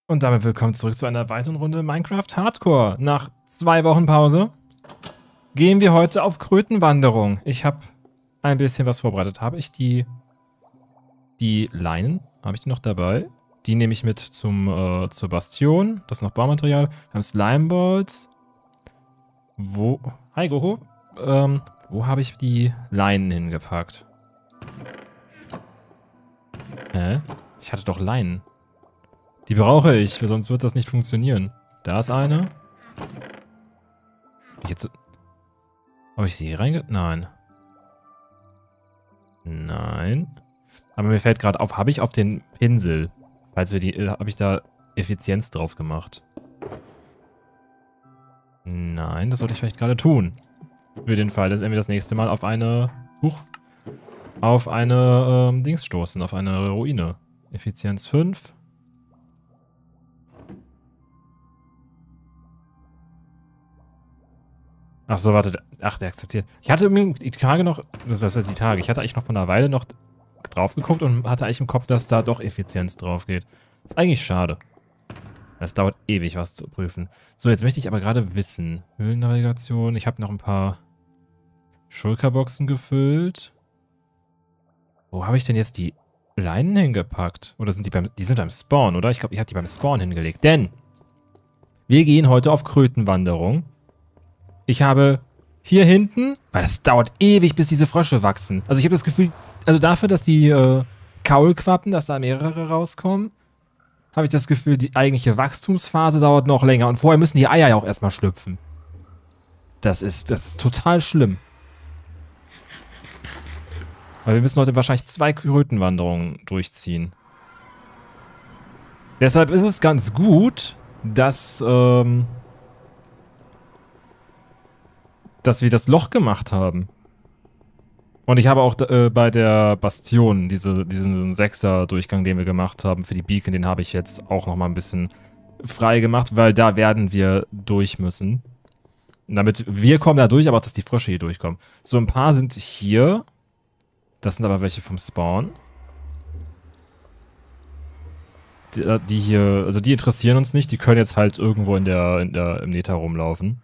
Und damit willkommen zurück zu einer weiteren Runde Minecraft Hardcore. Nach 2 Wochen Pause gehen wir heute auf Krötenwanderung. Ich habe ein bisschen was vorbereitet. Habe ich die Leinen? Habe ich die noch dabei? Die nehme ich mit zur Bastion. Das ist noch Baumaterial. Wir haben Slimeballs. Hi Goho. Wo habe ich die Leinen hingepackt? Ich hatte doch Leinen. Die brauche ich, sonst wird das nicht funktionieren. Da ist eine. Habe ich sie hier reinge... Nein. Nein. Aber mir fällt gerade auf, habe ich auf den Pinsel, habe ich da Effizienz drauf gemacht? Nein, das sollte ich vielleicht gerade tun. Für den Fall, dass wenn wir das nächste Mal auf eine... Dings stoßen, auf eine Ruine. Effizienz 5. Ach so, warte. Ach, der akzeptiert. Ich hatte irgendwie die Tage noch... Das heißt die Tage. Ich hatte eigentlich noch vor einer Weile noch drauf geguckt und hatte eigentlich im Kopf, dass da doch Effizienz drauf geht. Ist eigentlich schade. Es dauert ewig, was zu prüfen. So, jetzt möchte ich aber gerade wissen. Höhlennavigation. Ich habe noch ein paar Schulterboxen gefüllt. Wo habe ich denn jetzt die Leinen hingepackt? Oder sind die sind beim Spawn, oder? Ich glaube, ich habe die beim Spawn hingelegt. Denn wir gehen heute auf Krötenwanderung. Ich habe hier hinten, weil das dauert ewig, bis diese Frösche wachsen. Also ich habe das Gefühl, also dafür, dass die Kaulquappen, dass da mehrere rauskommen, habe ich das Gefühl, die eigentliche Wachstumsphase dauert noch länger. Und vorher müssen die Eier ja auch erstmal schlüpfen. Das ist total schlimm. Weil wir müssen heute wahrscheinlich 2 Krötenwanderungen durchziehen. Deshalb ist es ganz gut, dass wir das Loch gemacht haben. Und ich habe auch bei der Bastion, diesen 6er-Durchgang, den wir gemacht haben für die Beacon, den habe ich jetzt auch nochmal ein bisschen frei gemacht, weil da werden wir durch müssen. Damit wir kommen da durch, aber auch, dass die Frösche hier durchkommen. So, ein paar sind hier. Das sind aber welche vom Spawn. Die hier, also die interessieren uns nicht. Die können jetzt halt irgendwo im Nether rumlaufen.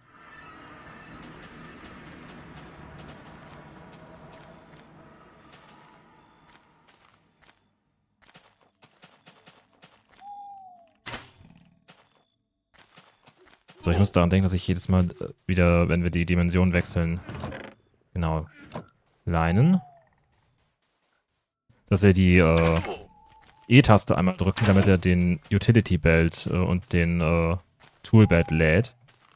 So, ich muss daran denken, dass ich jedes Mal wieder, wenn wir die Dimension wechseln, genau, Leinen, dass wir die E-Taste einmal drücken, damit er den Utility Belt und den Tool Belt lädt.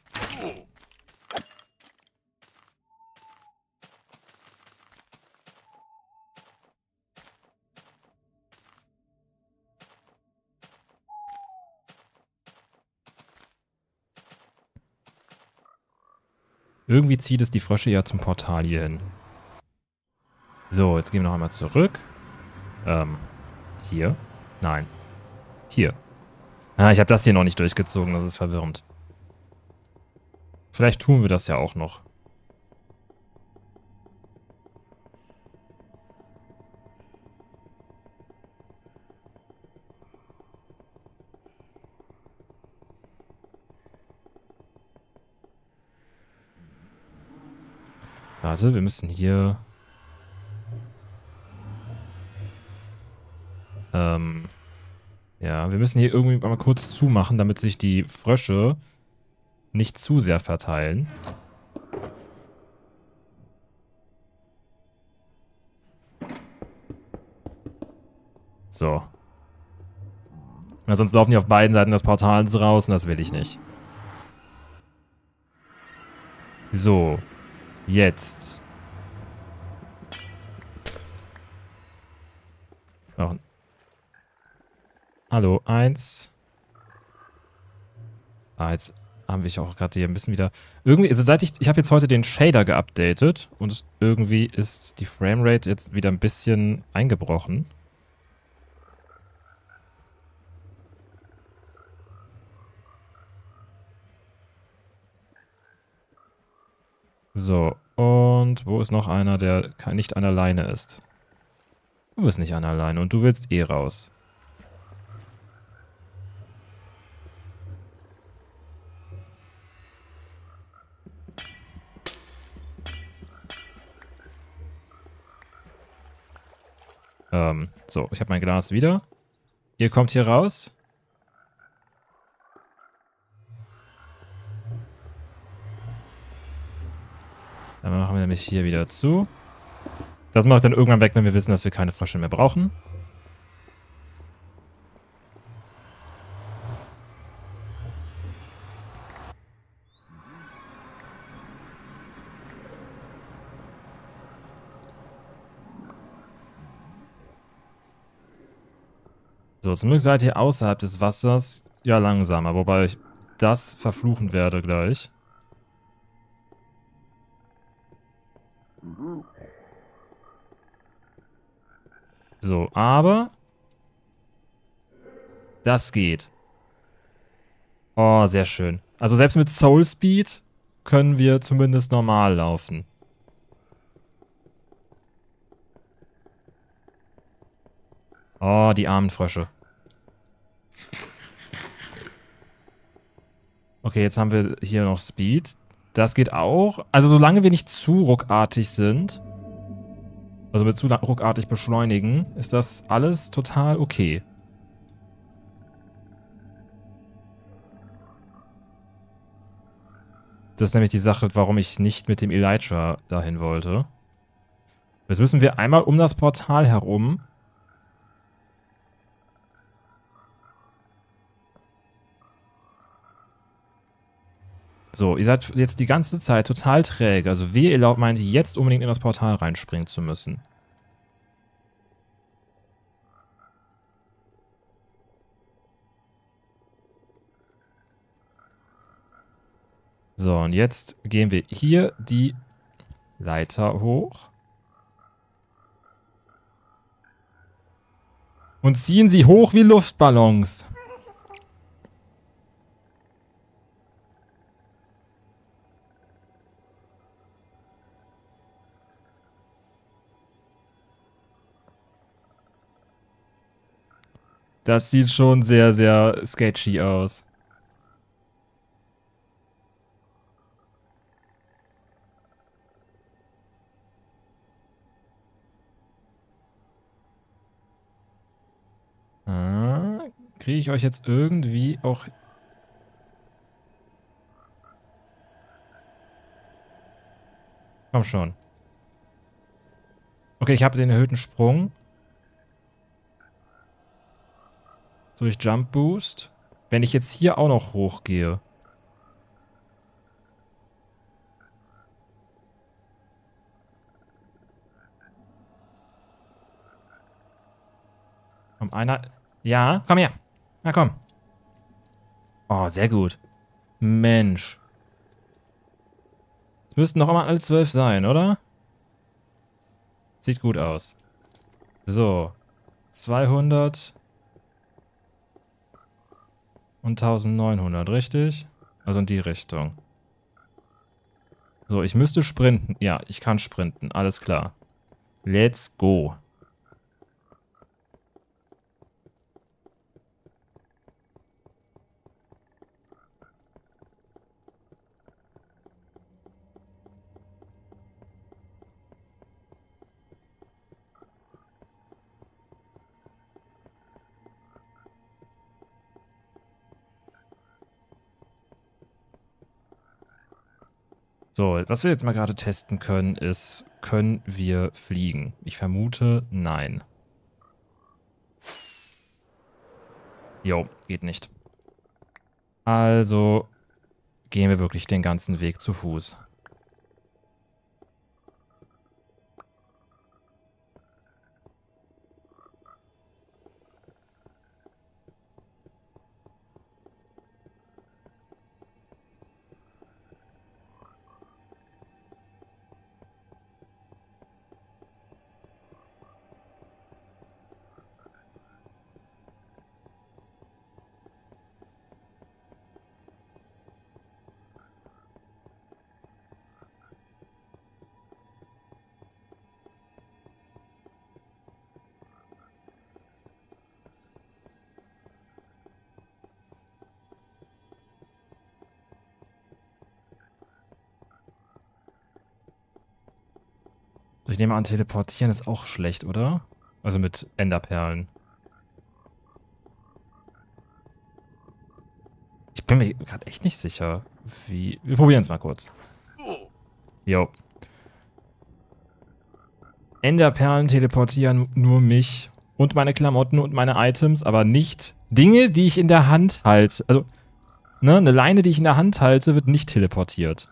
Irgendwie zieht es die Frösche ja zum Portal hier hin. So, jetzt gehen wir noch einmal zurück. Hier? Nein. Hier. Ah, ich habe das hier noch nicht durchgezogen, das ist verwirrend. Vielleicht tun wir das ja auch noch. Warte, wir müssen hier... ja, wir müssen hier irgendwie mal kurz zumachen, damit sich die Frösche nicht zu sehr verteilen. So. Ja, sonst laufen die auf beiden Seiten des Portals raus und das will ich nicht. So. Jetzt. Noch. Hallo, 1. Ah, jetzt haben wir auch gerade hier ein bisschen wieder... Irgendwie, also ich habe jetzt heute den Shader geupdatet und irgendwie ist die Framerate jetzt wieder ein bisschen eingebrochen. So, und wo ist noch einer, der nicht an der Leine ist? Du bist nicht an der Leine und du willst eh raus. So, ich habe mein Glas wieder. Ihr kommt hier raus. Dann machen wir nämlich hier wieder zu. Das mache ich dann irgendwann weg, wenn wir wissen, dass wir keine Frösche mehr brauchen. So, zum Glück seid ihr außerhalb des Wassers ja langsamer, wobei ich das verfluchen werde gleich. So, aber das geht. Oh, sehr schön. Also selbst mit Soul Speed können wir zumindest normal laufen. Oh, die armen Frösche. Okay, jetzt haben wir hier noch Speed. Das geht auch. Also solange wir nicht zu ruckartig sind, also mit zu ruckartig beschleunigen, ist das alles total okay. Das ist nämlich die Sache, warum ich nicht mit dem Elytra dahin wollte. Jetzt müssen wir einmal um das Portal herum. So, ihr seid jetzt die ganze Zeit total träge. Also ihr meint jetzt unbedingt in das Portal reinspringen zu müssen. So, und jetzt gehen wir hier die Leiter hoch. Und ziehen sie hoch wie Luftballons. Das sieht schon sehr, sehr sketchy aus. Kriege ich euch jetzt irgendwie auch... Komm schon. Okay, ich habe den erhöhten Sprung. Durch Jump Boost. Wenn ich jetzt hier auch noch hochgehe. Komm, einer... Ja, komm her. Na komm. Oh, sehr gut. Mensch. Es müssten noch immer alle 12 sein, oder? Sieht gut aus. So. 200 und 1900, richtig? Also in die Richtung. So, ich müsste sprinten. Ja, ich kann sprinten. Alles klar. Let's go. So, was wir jetzt mal gerade testen können, ist, können wir fliegen? Ich vermute, nein. Jo, geht nicht. Also gehen wir wirklich den ganzen Weg zu Fuß. Ich nehme an, teleportieren ist auch schlecht, oder? Also mit Enderperlen. Ich bin mir gerade echt nicht sicher, wie... Wir probieren es mal kurz. Jo. Enderperlen teleportieren nur mich und meine Klamotten und meine Items, aber nicht Dinge, die ich in der Hand halte. Also, ne, eine Leine, die ich in der Hand halte, wird nicht teleportiert.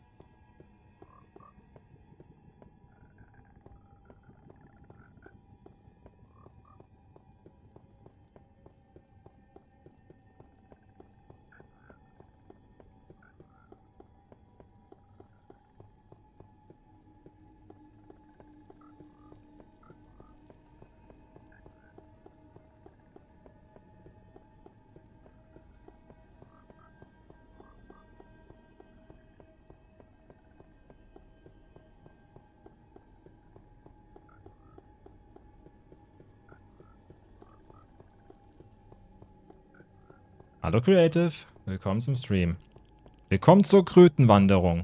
Hallo Creative, willkommen zum Stream. Willkommen zur Krötenwanderung.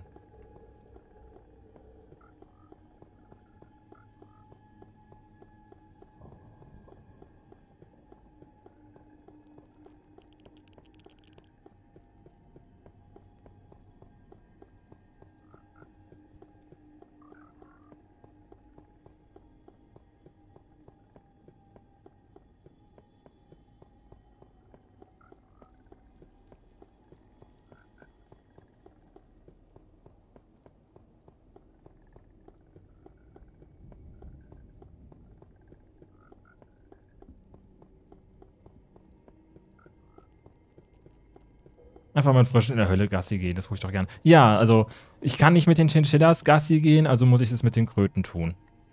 Einfach mal frisch in der Hölle Gassi gehen, das tue ich doch gern. Ja, also, ich kann nicht mit den Chinchillas Gassi gehen, also muss ich es mit den Kröten tun.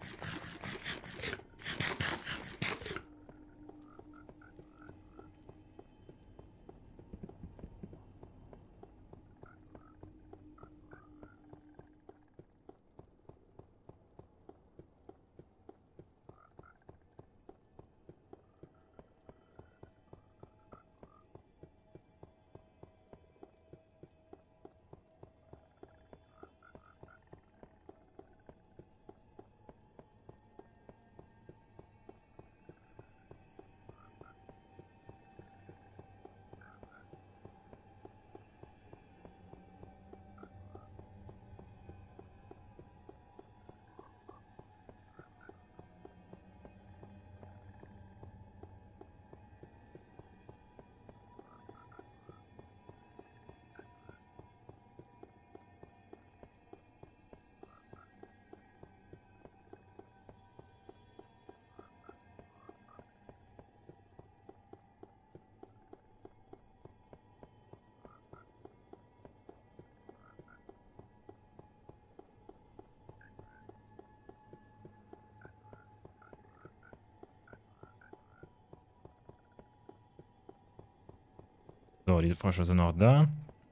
So, diese Frösche sind noch da.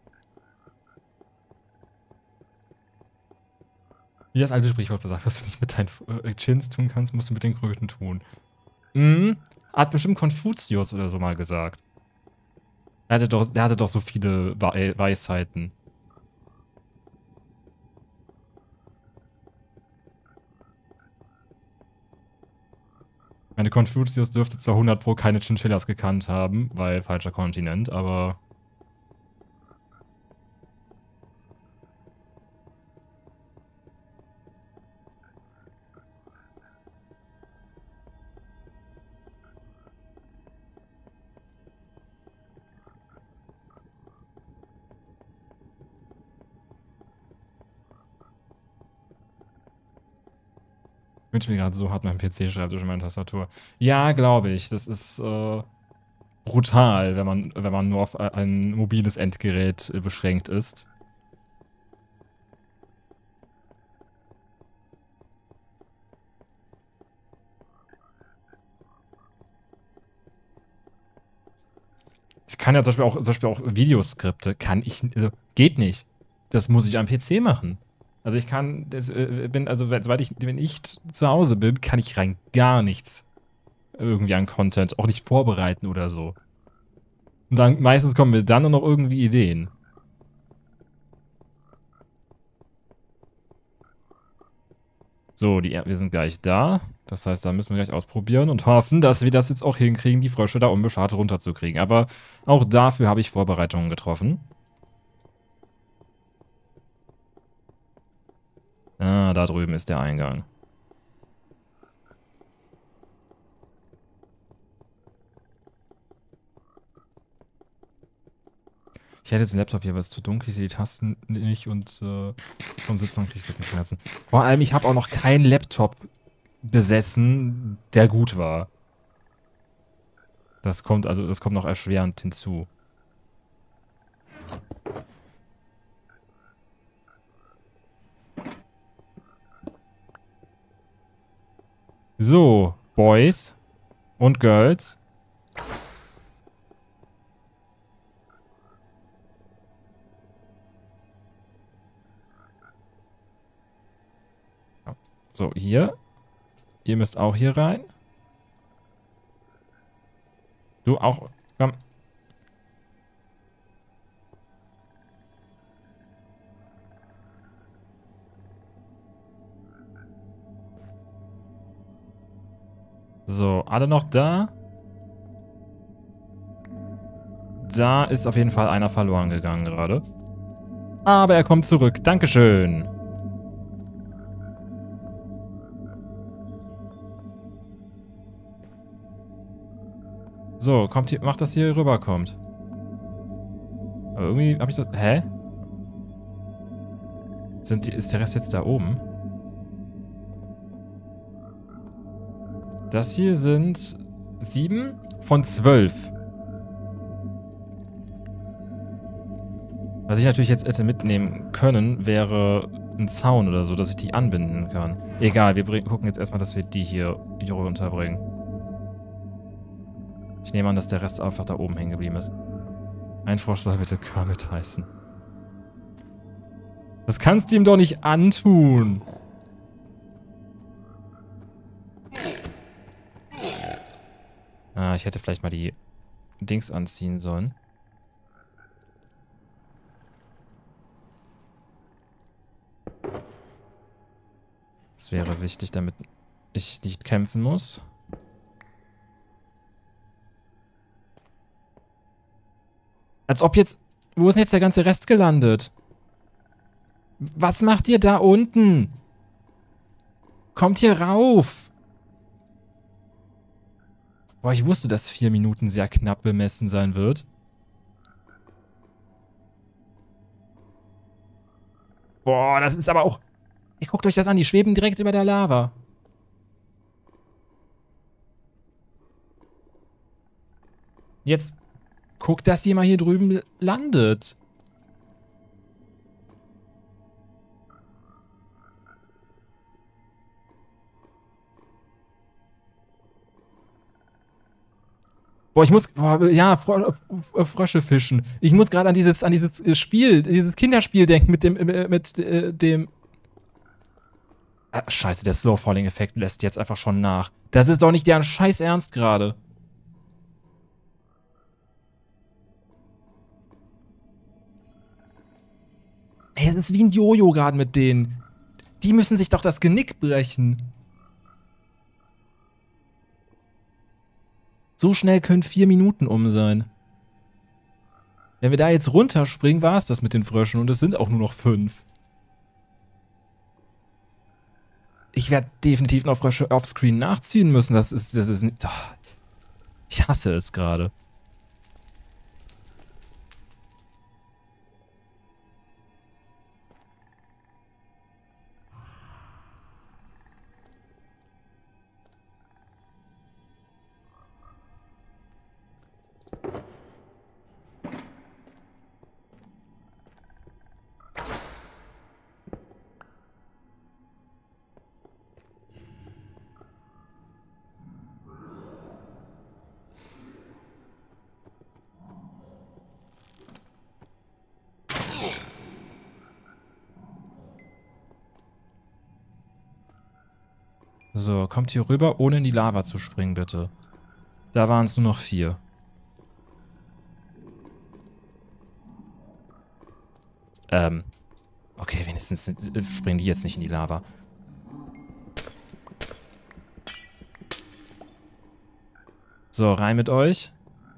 Wie das alte Sprichwort besagt, was du nicht mit deinen Chins tun kannst, musst du mit den Kröten tun. Mhm. Hat bestimmt Konfuzius oder so mal gesagt. Der hatte doch so viele Weisheiten. Meine Konfuzius dürfte zwar 100 Pro keine Chinchillas gekannt haben, weil falscher Kontinent, aber... Ich wünsche mir gerade so hart meinen PC-Schreibtisch und meine Tastatur. Ja, glaube ich. Das ist brutal, wenn man nur auf ein mobiles Endgerät beschränkt ist. Ich kann ja zum Beispiel auch Videoskripte, kann ich, also geht nicht. Das muss ich am PC machen. Also ich kann, wenn ich zu Hause bin, kann ich rein gar nichts irgendwie an Content, auch nicht vorbereiten oder so. Und dann meistens kommen mir dann nur noch irgendwie Ideen. So, wir sind gleich da. Das heißt, da müssen wir gleich ausprobieren und hoffen, dass wir das jetzt auch hinkriegen, die Frösche da unbeschadet runterzukriegen. Aber auch dafür habe ich Vorbereitungen getroffen. Ah, da drüben ist der Eingang. Ich hätte jetzt den Laptop hier, aber es ist zu dunkel, ich sehe die Tasten nicht und vom Sitzen kriege ich Rückenschmerzen. Vor allem, ich habe auch noch keinen Laptop besessen, der gut war. Das kommt noch erschwerend hinzu. So, Boys und Girls. So, hier. Ihr müsst auch hier rein. Du auch. Komm. So, alle noch da? Da ist auf jeden Fall einer verloren gegangen gerade. Aber er kommt zurück. Dankeschön. So, kommt hier, macht, dass hier rüberkommt. Aber irgendwie habe ich das... Hä? Ist der Rest jetzt da oben? Das hier sind 7 von 12. Was ich natürlich jetzt hätte mitnehmen können, wäre ein Zaun oder so, dass ich die anbinden kann. Egal, wir gucken jetzt erstmal, dass wir die hier runterbringen. Ich nehme an, dass der Rest einfach da oben hängen geblieben ist. Ein Frosch soll bitte Kermit heißen. Das kannst du ihm doch nicht antun. Ah, ich hätte vielleicht mal die Dings anziehen sollen. Das wäre wichtig, damit ich nicht kämpfen muss. Als ob jetzt... Wo ist denn jetzt der ganze Rest gelandet? Was macht ihr da unten? Kommt hier rauf! Boah, ich wusste, dass 4 Minuten sehr knapp bemessen sein wird. Boah, das ist aber auch... Guckt euch das an, die schweben direkt über der Lava. Jetzt guckt, dass ihr mal hier drüben landet. Boah, ich muss... Boah, ja, Frösche fischen. Ich muss gerade an dieses Spiel, dieses Kinderspiel denken mit dem... Ah, scheiße, der Slow-Falling-Effekt lässt jetzt einfach schon nach. Das ist doch nicht deren Scheiß Ernst gerade. Ey, es ist wie ein Jojo gerade mit denen. Die müssen sich doch das Genick brechen. So schnell können 4 Minuten um sein. Wenn wir da jetzt runterspringen, war es das mit den Fröschen. Und es sind auch nur noch 5. Ich werde definitiv noch Frösche offscreen nachziehen müssen. Das ist nicht... Oh, ich hasse es gerade. So, kommt hier rüber, ohne in die Lava zu springen, bitte. Da waren es nur noch 4. Okay, wenigstens springen die jetzt nicht in die Lava. So, rein mit euch.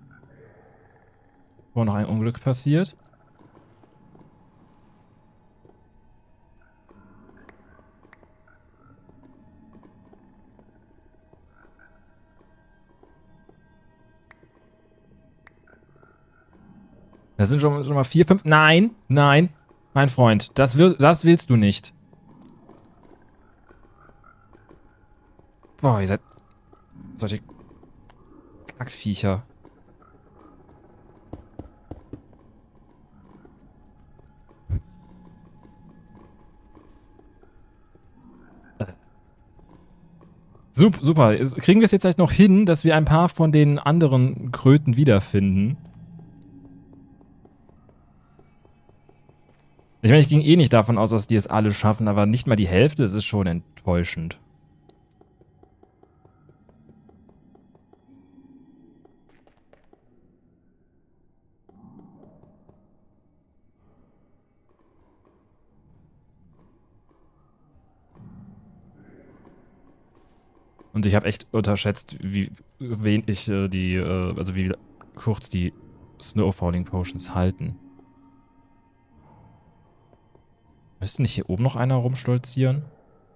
Wo noch ein Unglück passiert. Das sind schon mal 4, 5. Nein, nein, mein Freund. Das willst du nicht. Boah, ihr seid solche Kackviecher. Super. Kriegen wir es jetzt vielleicht noch hin, dass wir ein paar von den anderen Kröten wiederfinden? Ich meine, ich ging eh nicht davon aus, dass die es alle schaffen, aber nicht mal die Hälfte, das ist schon enttäuschend. Und ich habe echt unterschätzt, wie wenig also wie kurz die Snowfalling Potions halten. Müsste nicht hier oben noch einer rumstolzieren?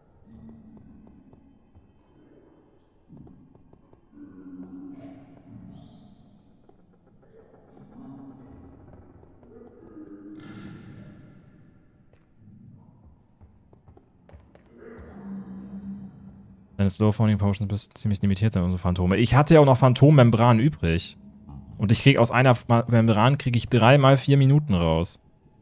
Deine Snowfalling Potions müssten ziemlich limitiert sein, unsere Phantome. Ich hatte ja auch noch Phantommembran übrig. Und ich kriege aus einer Membran 3 mal 4 Minuten raus.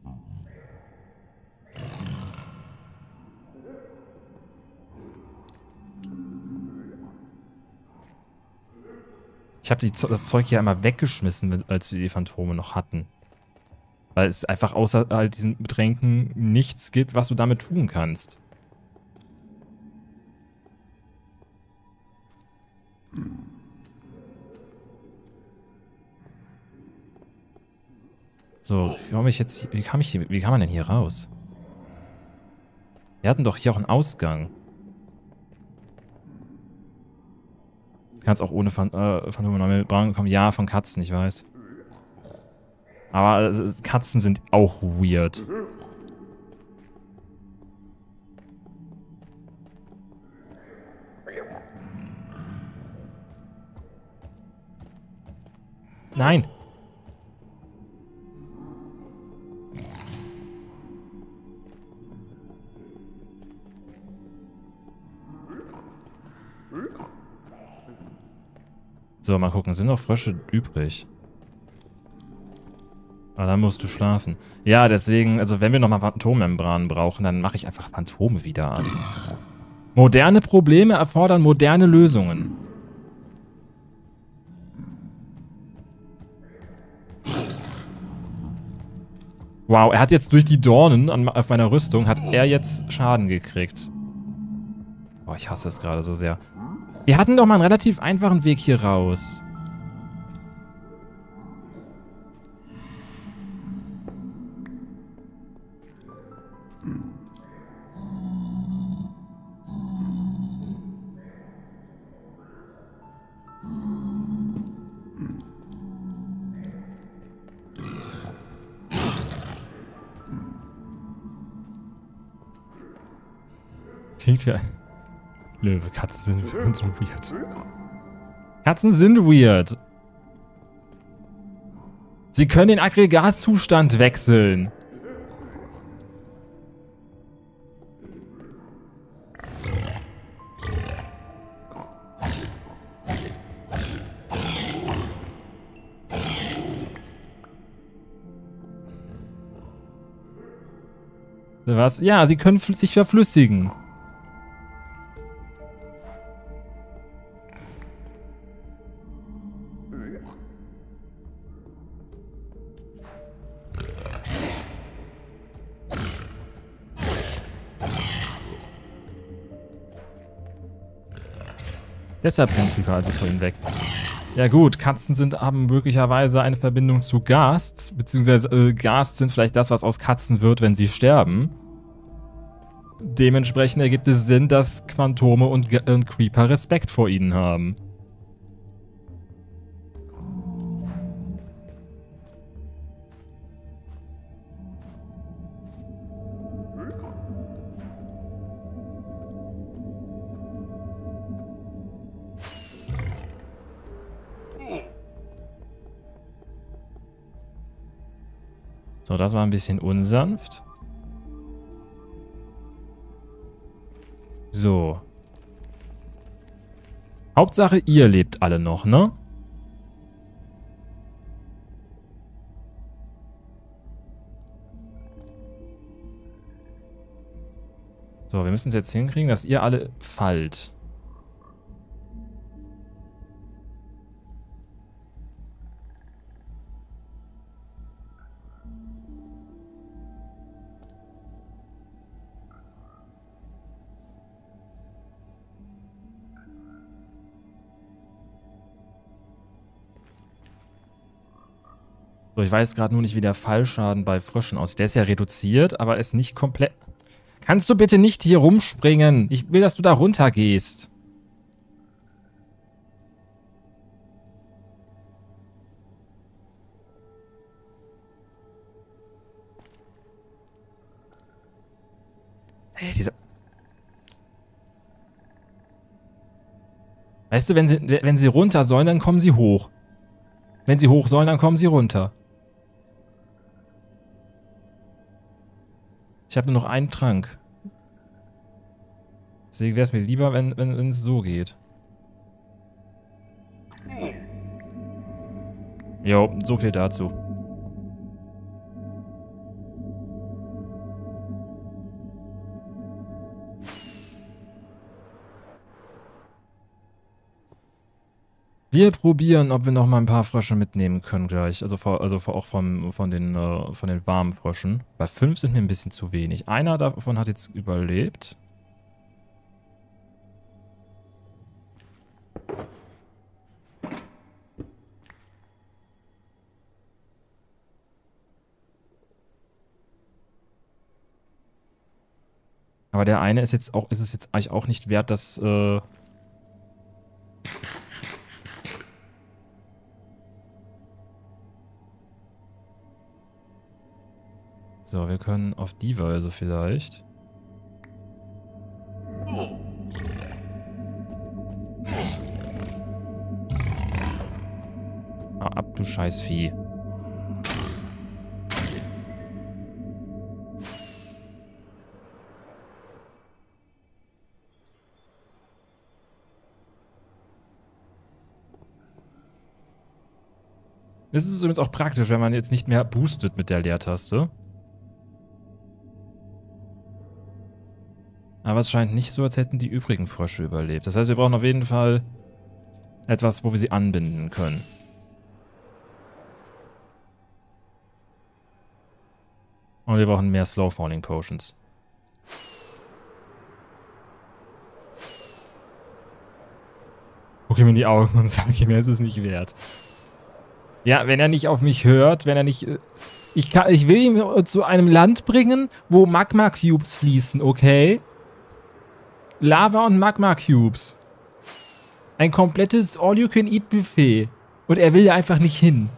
Ich habe das Zeug hier einmal weggeschmissen, als wir die Phantome noch hatten. Weil es einfach außer all diesen Tränken nichts gibt, was du damit tun kannst. So, wie kam man denn hier raus? Wir hatten doch hier auch einen Ausgang. Du kannst auch ohne Phantome kommen. Ja, von Katzen, ich weiß. Aber Katzen sind auch weird. Nein! So, mal gucken. Sind noch Frösche übrig? Ah, dann musst du schlafen. Ja, deswegen, also wenn wir nochmal Phantommembranen brauchen, dann mache ich einfach Phantome wieder an. Moderne Probleme erfordern moderne Lösungen. Wow, er hat jetzt durch die Dornen auf meiner Rüstung, hat er jetzt Schaden gekriegt. Boah, ich hasse es gerade so sehr. Wir hatten doch mal einen relativ einfachen Weg hier raus. Klingt ja... Löwe, Katzen sind für uns weird. Katzen sind weird. Sie können den Aggregatzustand wechseln. Was? Ja, sie können sich verflüssigen. Deshalb rennt Creeper also vorhin weg. Ja gut, Katzen haben möglicherweise eine Verbindung zu Ghasts, beziehungsweise Ghasts sind vielleicht das, was aus Katzen wird, wenn sie sterben. Dementsprechend ergibt es Sinn, dass Phantome und Creeper Respekt vor ihnen haben. So, das war ein bisschen unsanft. So. Hauptsache, ihr lebt alle noch, ne? So, wir müssen es jetzt hinkriegen, dass ihr alle fallt. So, ich weiß gerade nur nicht, wie der Fallschaden bei Fröschen aussieht. Der ist ja reduziert, aber ist nicht komplett... Kannst du bitte nicht hier rumspringen? Ich will, dass du da runter gehst. Hey, dieser... Weißt du, wenn sie runter sollen, dann kommen sie hoch. Wenn sie hoch sollen, dann kommen sie runter. Ich habe nur noch einen Trank. Deswegen wäre es mir lieber, wenn es so geht. Jo, so viel dazu. Wir probieren, ob wir noch mal ein paar Frösche mitnehmen können gleich. Also auch von den warmen Fröschen. Bei 5 sind mir ein bisschen zu wenig. Einer davon hat jetzt überlebt. Aber der eine ist es jetzt eigentlich auch nicht wert, dass so, wir können auf die Weise vielleicht. Hau ab, du scheiß Vieh. Das ist übrigens auch praktisch, wenn man jetzt nicht mehr boostet mit der Leertaste. Aber es scheint nicht so, als hätten die übrigen Frösche überlebt. Das heißt, wir brauchen auf jeden Fall etwas, wo wir sie anbinden können. Und wir brauchen mehr Slow Falling Potions. Guck ihm in die Augen und sag ihm, es ist nicht wert. Ja, wenn er nicht auf mich hört, wenn er nicht... Ich will ihn zu einem Land bringen, wo Magma-Cubes fließen, okay? Lava und Magma-Cubes. Ein komplettes All-You-Can-Eat-Buffet. Und er will da einfach nicht hin.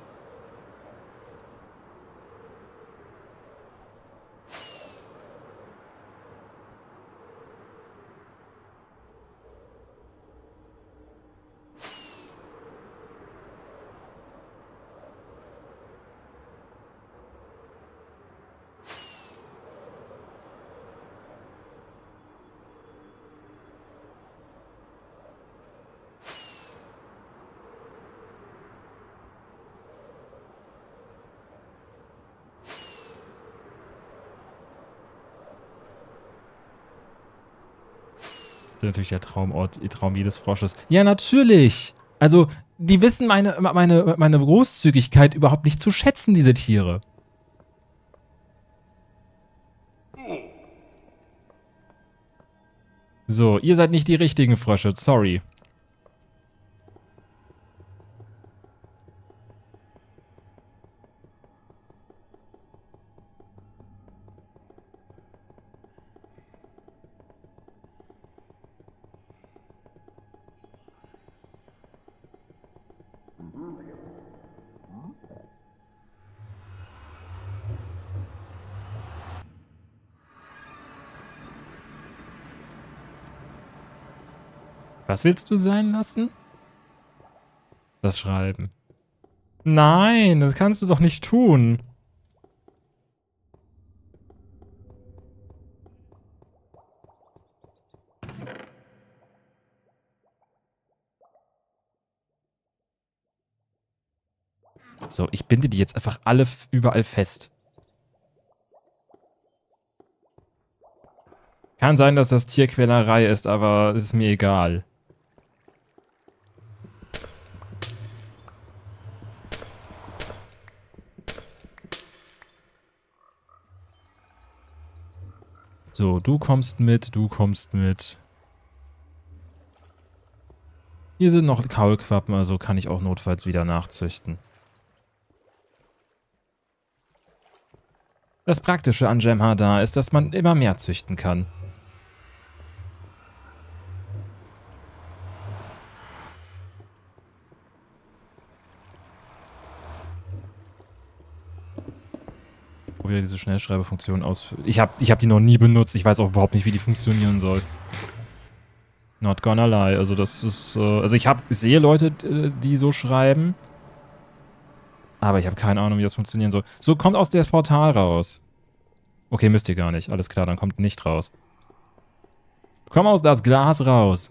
Das ist natürlich der Traum jedes Frosches. Ja, natürlich. Also, die wissen meine Großzügigkeit überhaupt nicht zu schätzen, diese Tiere. So, ihr seid nicht die richtigen Frösche. Sorry. Was willst du sein lassen? Das Schreiben. Nein, das kannst du doch nicht tun. So, ich binde die jetzt einfach alle überall fest. Kann sein, dass das Tierquälerei ist, aber es ist mir egal. So, du kommst mit, du kommst mit. Hier sind noch Kaulquappen, also kann ich auch notfalls wieder nachzüchten. Das Praktische an Jem'Hadar ist, dass man immer mehr züchten kann. Ich probiere diese Schnellschreibefunktion aus. Ich hab die noch nie benutzt. Ich weiß auch überhaupt nicht, wie die funktionieren soll. Not gonna lie. Also das ist... also ich sehe Leute, die so schreiben. Aber ich habe keine Ahnung, wie das funktionieren soll. So, kommt aus dem Portal raus. Okay, müsst ihr gar nicht. Alles klar, dann kommt nicht raus. Komm aus das Glas raus.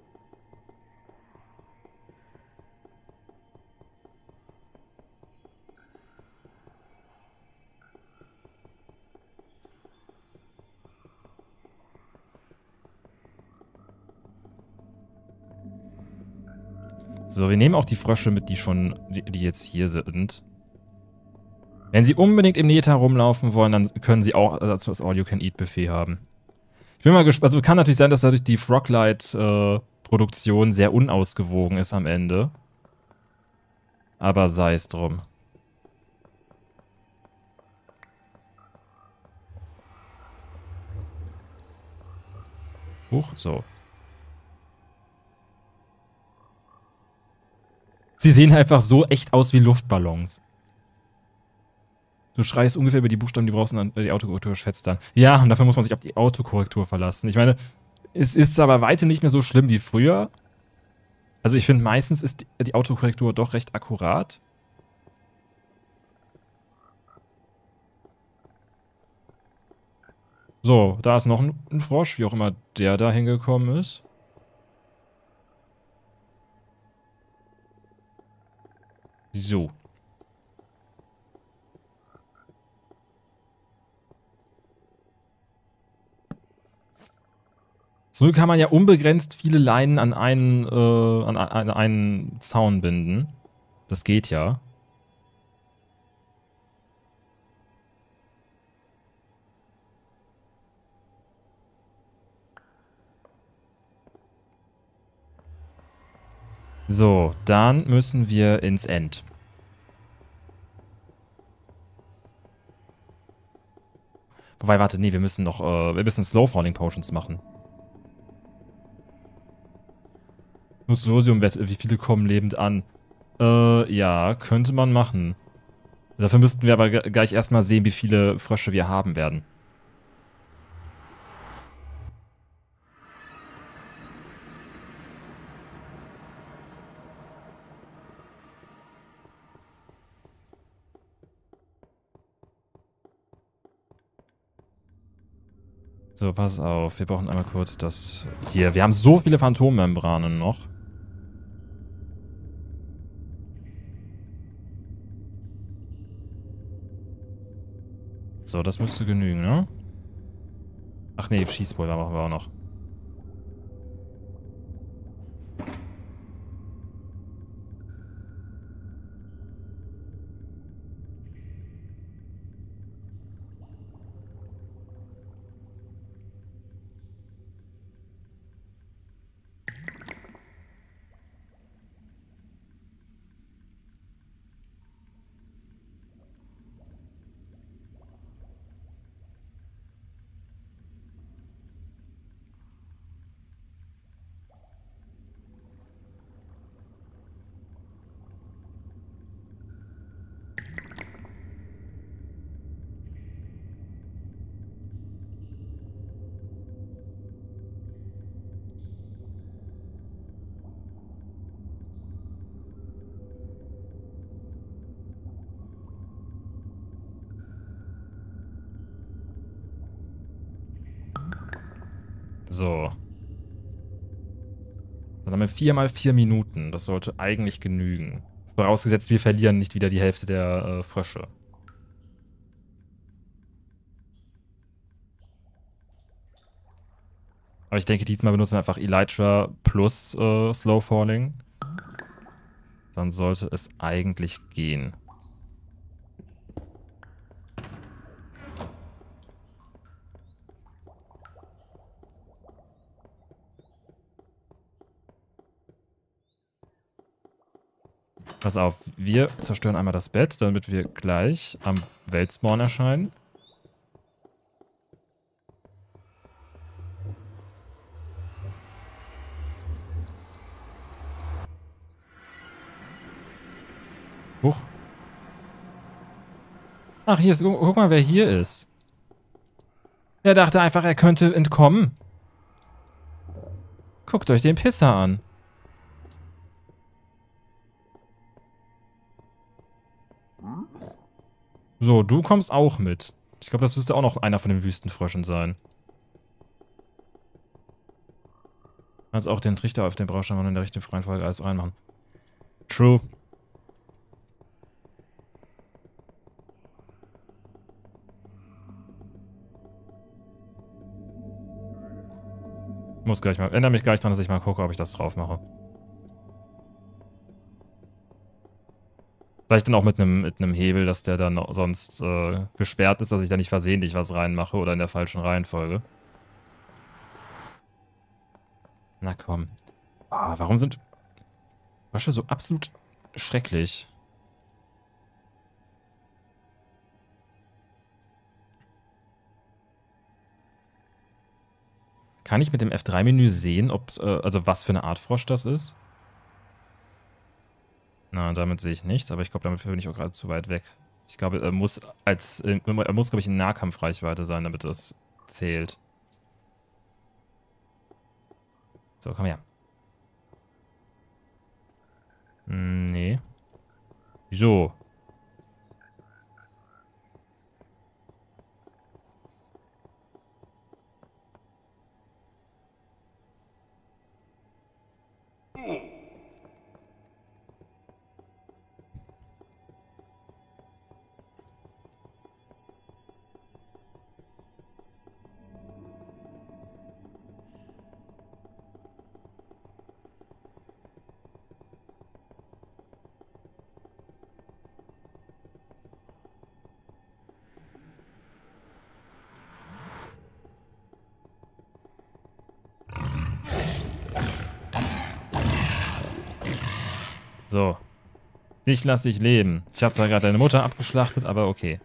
So, wir nehmen auch die Frösche mit, die jetzt hier sind. Wenn sie unbedingt im Neta rumlaufen wollen, dann können sie auch das All-You-Can-Eat-Buffet haben. Ich bin mal gespannt. Also kann natürlich sein, dass dadurch die Froglight-Produktion sehr unausgewogen ist am Ende. Aber sei es drum. Huch, so. Sie sehen einfach so echt aus wie Luftballons. Du schreist ungefähr über die Buchstaben, die brauchst, und dann die Autokorrektur schätzt dann. Ja, und dafür muss man sich auf die Autokorrektur verlassen. Ich meine, es ist aber weitem nicht mehr so schlimm wie früher. Also ich finde, meistens ist die Autokorrektur doch recht akkurat. So, da ist noch ein Frosch, wie auch immer der da hingekommen ist. So. So kann man ja unbegrenzt viele Leinen an einen Zaun binden. Das geht ja. So, dann müssen wir ins End. Wobei, warte, nee, wir müssen Slow-Falling Potions machen. Nuslosium, wie viele kommen lebend an? Ja, könnte man machen. Dafür müssten wir aber gleich erstmal sehen, wie viele Frösche wir haben werden. So, pass auf. Wir brauchen einmal kurz das hier. Wir haben so viele Phantommembranen noch. So, das müsste genügen, ne? Ach nee, Schießpulver machen wir auch noch. So. Dann haben wir 4 mal 4 Minuten. Das sollte eigentlich genügen. Vorausgesetzt, wir verlieren nicht wieder die Hälfte der Frösche. Aber ich denke, diesmal benutzen wir einfach Elytra plus Slow Falling. Dann sollte es eigentlich gehen. Pass auf, wir zerstören einmal das Bett, damit wir gleich am Weltspawn erscheinen. Huch. Ach, hier ist, guck mal, wer hier ist. Er dachte einfach, er könnte entkommen. Guckt euch den Pisser an. So, du kommst auch mit. Ich glaube, das müsste auch noch einer von den Wüstenfröschen sein. Kannst auch den Trichter auf den Braustein in der richtigen Reihenfolge alles reinmachen. True. Muss gleich mal. Ändere mich gleich dran, dass ich mal gucke, ob ich das drauf mache. Vielleicht dann auch mit einem Hebel, dass der dann sonst gesperrt ist, dass ich da nicht versehentlich was reinmache oder in der falschen Reihenfolge. Na komm. Ah, warum sind Frösche so absolut schrecklich? Kann ich mit dem F3-Menü sehen, ob also was für eine Art Frosch das ist? Na, damit sehe ich nichts, aber ich glaube, damit bin ich auch gerade zu weit weg. Ich glaube, er muss glaube ich, in Nahkampfreichweite sein, damit das zählt. So, komm her. Nee. Wieso? So. Dich lasse ich leben. Ich habe zwar gerade deine Mutter abgeschlachtet, aber okay.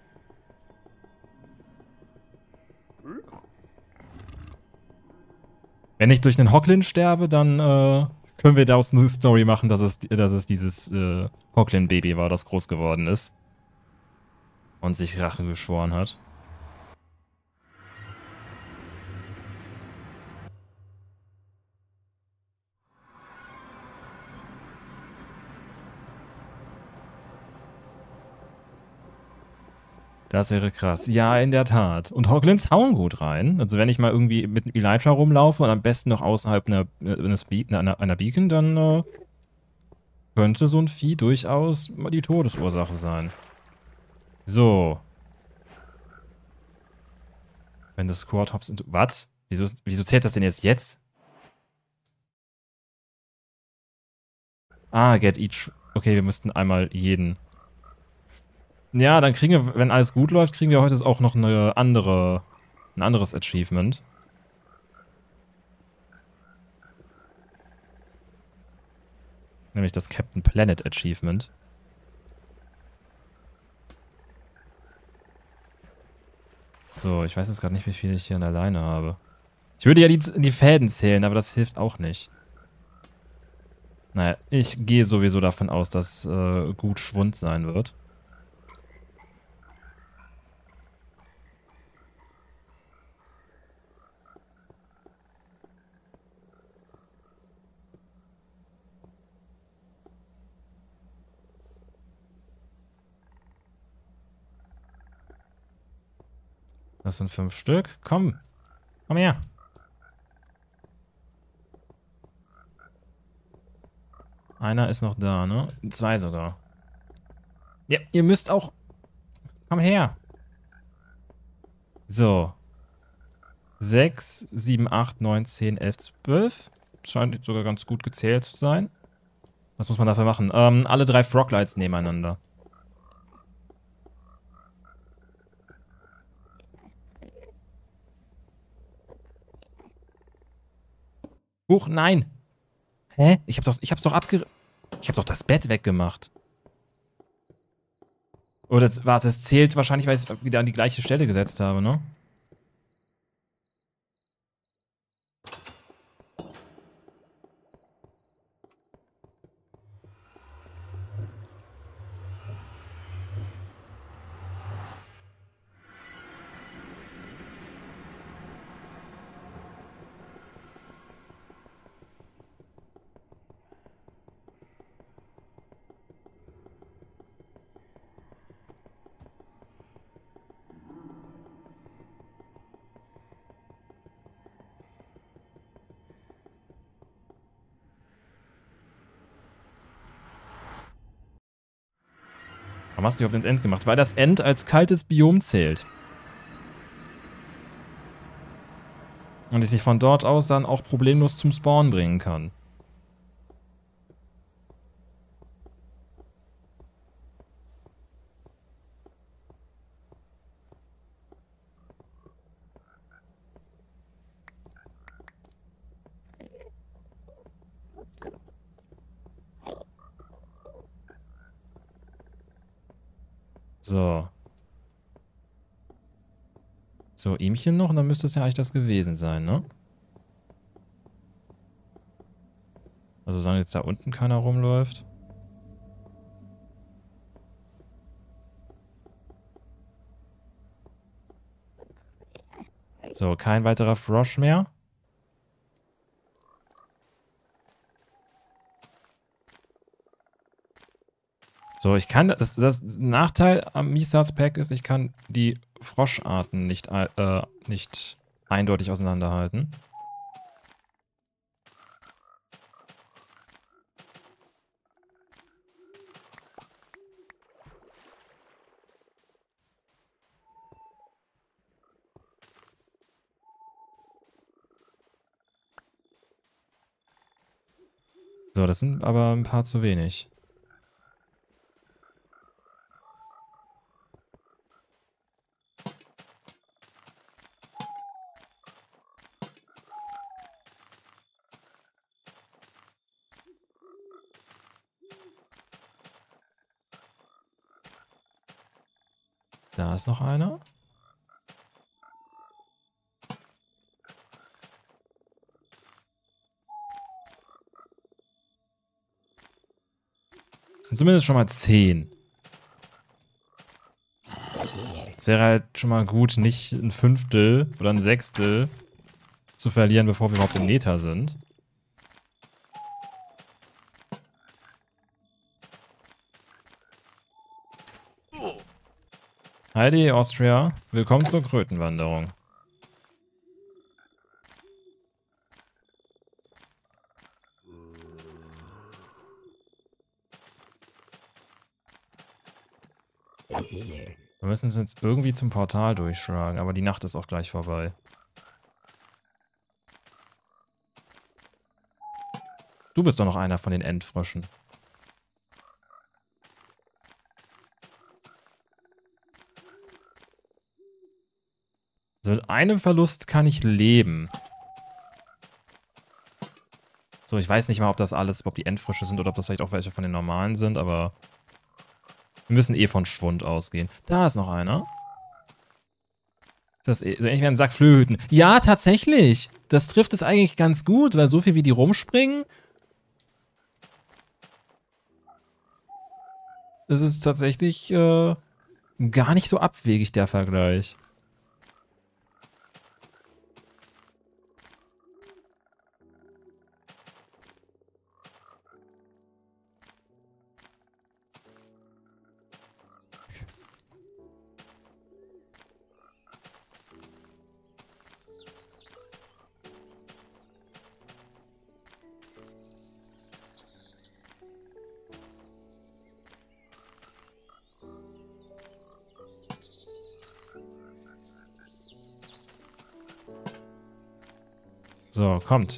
Wenn ich durch einen Hocklin sterbe, dann können wir daraus eine Story machen, dass es dieses Hocklin-Baby war, das groß geworden ist. Und sich Rache geschworen hat. Das wäre krass. Ja, in der Tat. Und Hoglins hauen gut rein. Also wenn ich mal irgendwie mit Elytra rumlaufe und am besten noch außerhalb einer Beacon, dann könnte so ein Vieh durchaus mal die Todesursache sein. So. Wenn das Squad Hops und... Was? Wieso zählt das denn jetzt? Ah, get each... Okay, wir müssten einmal jeden... Ja, dann kriegen wir, wenn alles gut läuft, kriegen wir heute auch noch ein anderes Achievement. Nämlich das Captain Planet Achievement. So, ich weiß jetzt gerade nicht, wie viel ich hier an der Leine habe. Ich würde ja die Fäden zählen, aber das hilft auch nicht. Naja, ich gehe sowieso davon aus, dass gut Schwund sein wird. Das sind 5 Stück. Komm. Komm her. Einer ist noch da, ne? 2 sogar. Ja, ihr müsst auch... Komm her. So. 6, 7, 8, 9, 10, 11, 12. Scheint jetzt sogar ganz gut gezählt zu sein. Was muss man dafür machen? Alle 3 Froglights nebeneinander. Huch, nein. Hä? Ich hab's doch Ich hab doch das Bett weggemacht. Oder, warte, es zählt wahrscheinlich, weil ich es wieder an die gleiche Stelle gesetzt habe, ne? Warum hast du überhaupt ins End gemacht? Weil das End als kaltes Biom zählt. Und ich sich von dort aus dann auch problemlos zum Spawn bringen kann. So. So, ihmchen noch und dann müsste es ja eigentlich das gewesen sein, ne? Also, solange jetzt da unten keiner rumläuft. So, kein weiterer Frosch mehr. So, ich kann, das Nachteil am Misas Pack ist, ich kann die Froscharten nicht eindeutig auseinanderhalten. So, das sind aber ein paar zu wenig. Da ist noch einer. Das sind zumindest schon mal 10. Es wäre halt schon mal gut, nicht ein Fünftel oder ein Sechstel zu verlieren, bevor wir überhaupt im Nether sind. Heidi, Austria. Willkommen zur Krötenwanderung. Wir müssen uns jetzt irgendwie zum Portal durchschlagen, aber die Nacht ist auch gleich vorbei. Du bist doch noch einer von den Endfröschen. Also mit einem Verlust kann ich leben. So, ich weiß nicht mal, ob das alles überhaupt die Endfrösche sind oder ob das vielleicht auch welche von den normalen sind, aber wir müssen eh von Schwund ausgehen. Da ist noch einer. Das ist so ähnlich wie ein Sack Flöten. Ja, tatsächlich. Das trifft es eigentlich ganz gut, weil so viel wie die rumspringen, das ist tatsächlich gar nicht so abwegig, der Vergleich. So, kommt.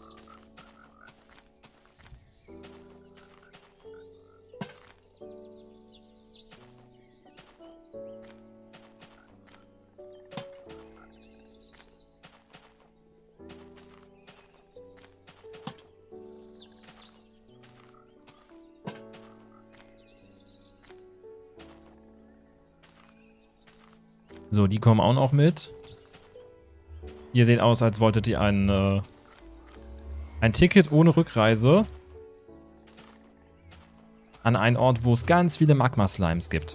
So, die kommen auch noch mit. Ihr seht aus, als wolltet ihr ein Ticket ohne Rückreise an einen Ort, wo es ganz viele Magma-Slimes gibt.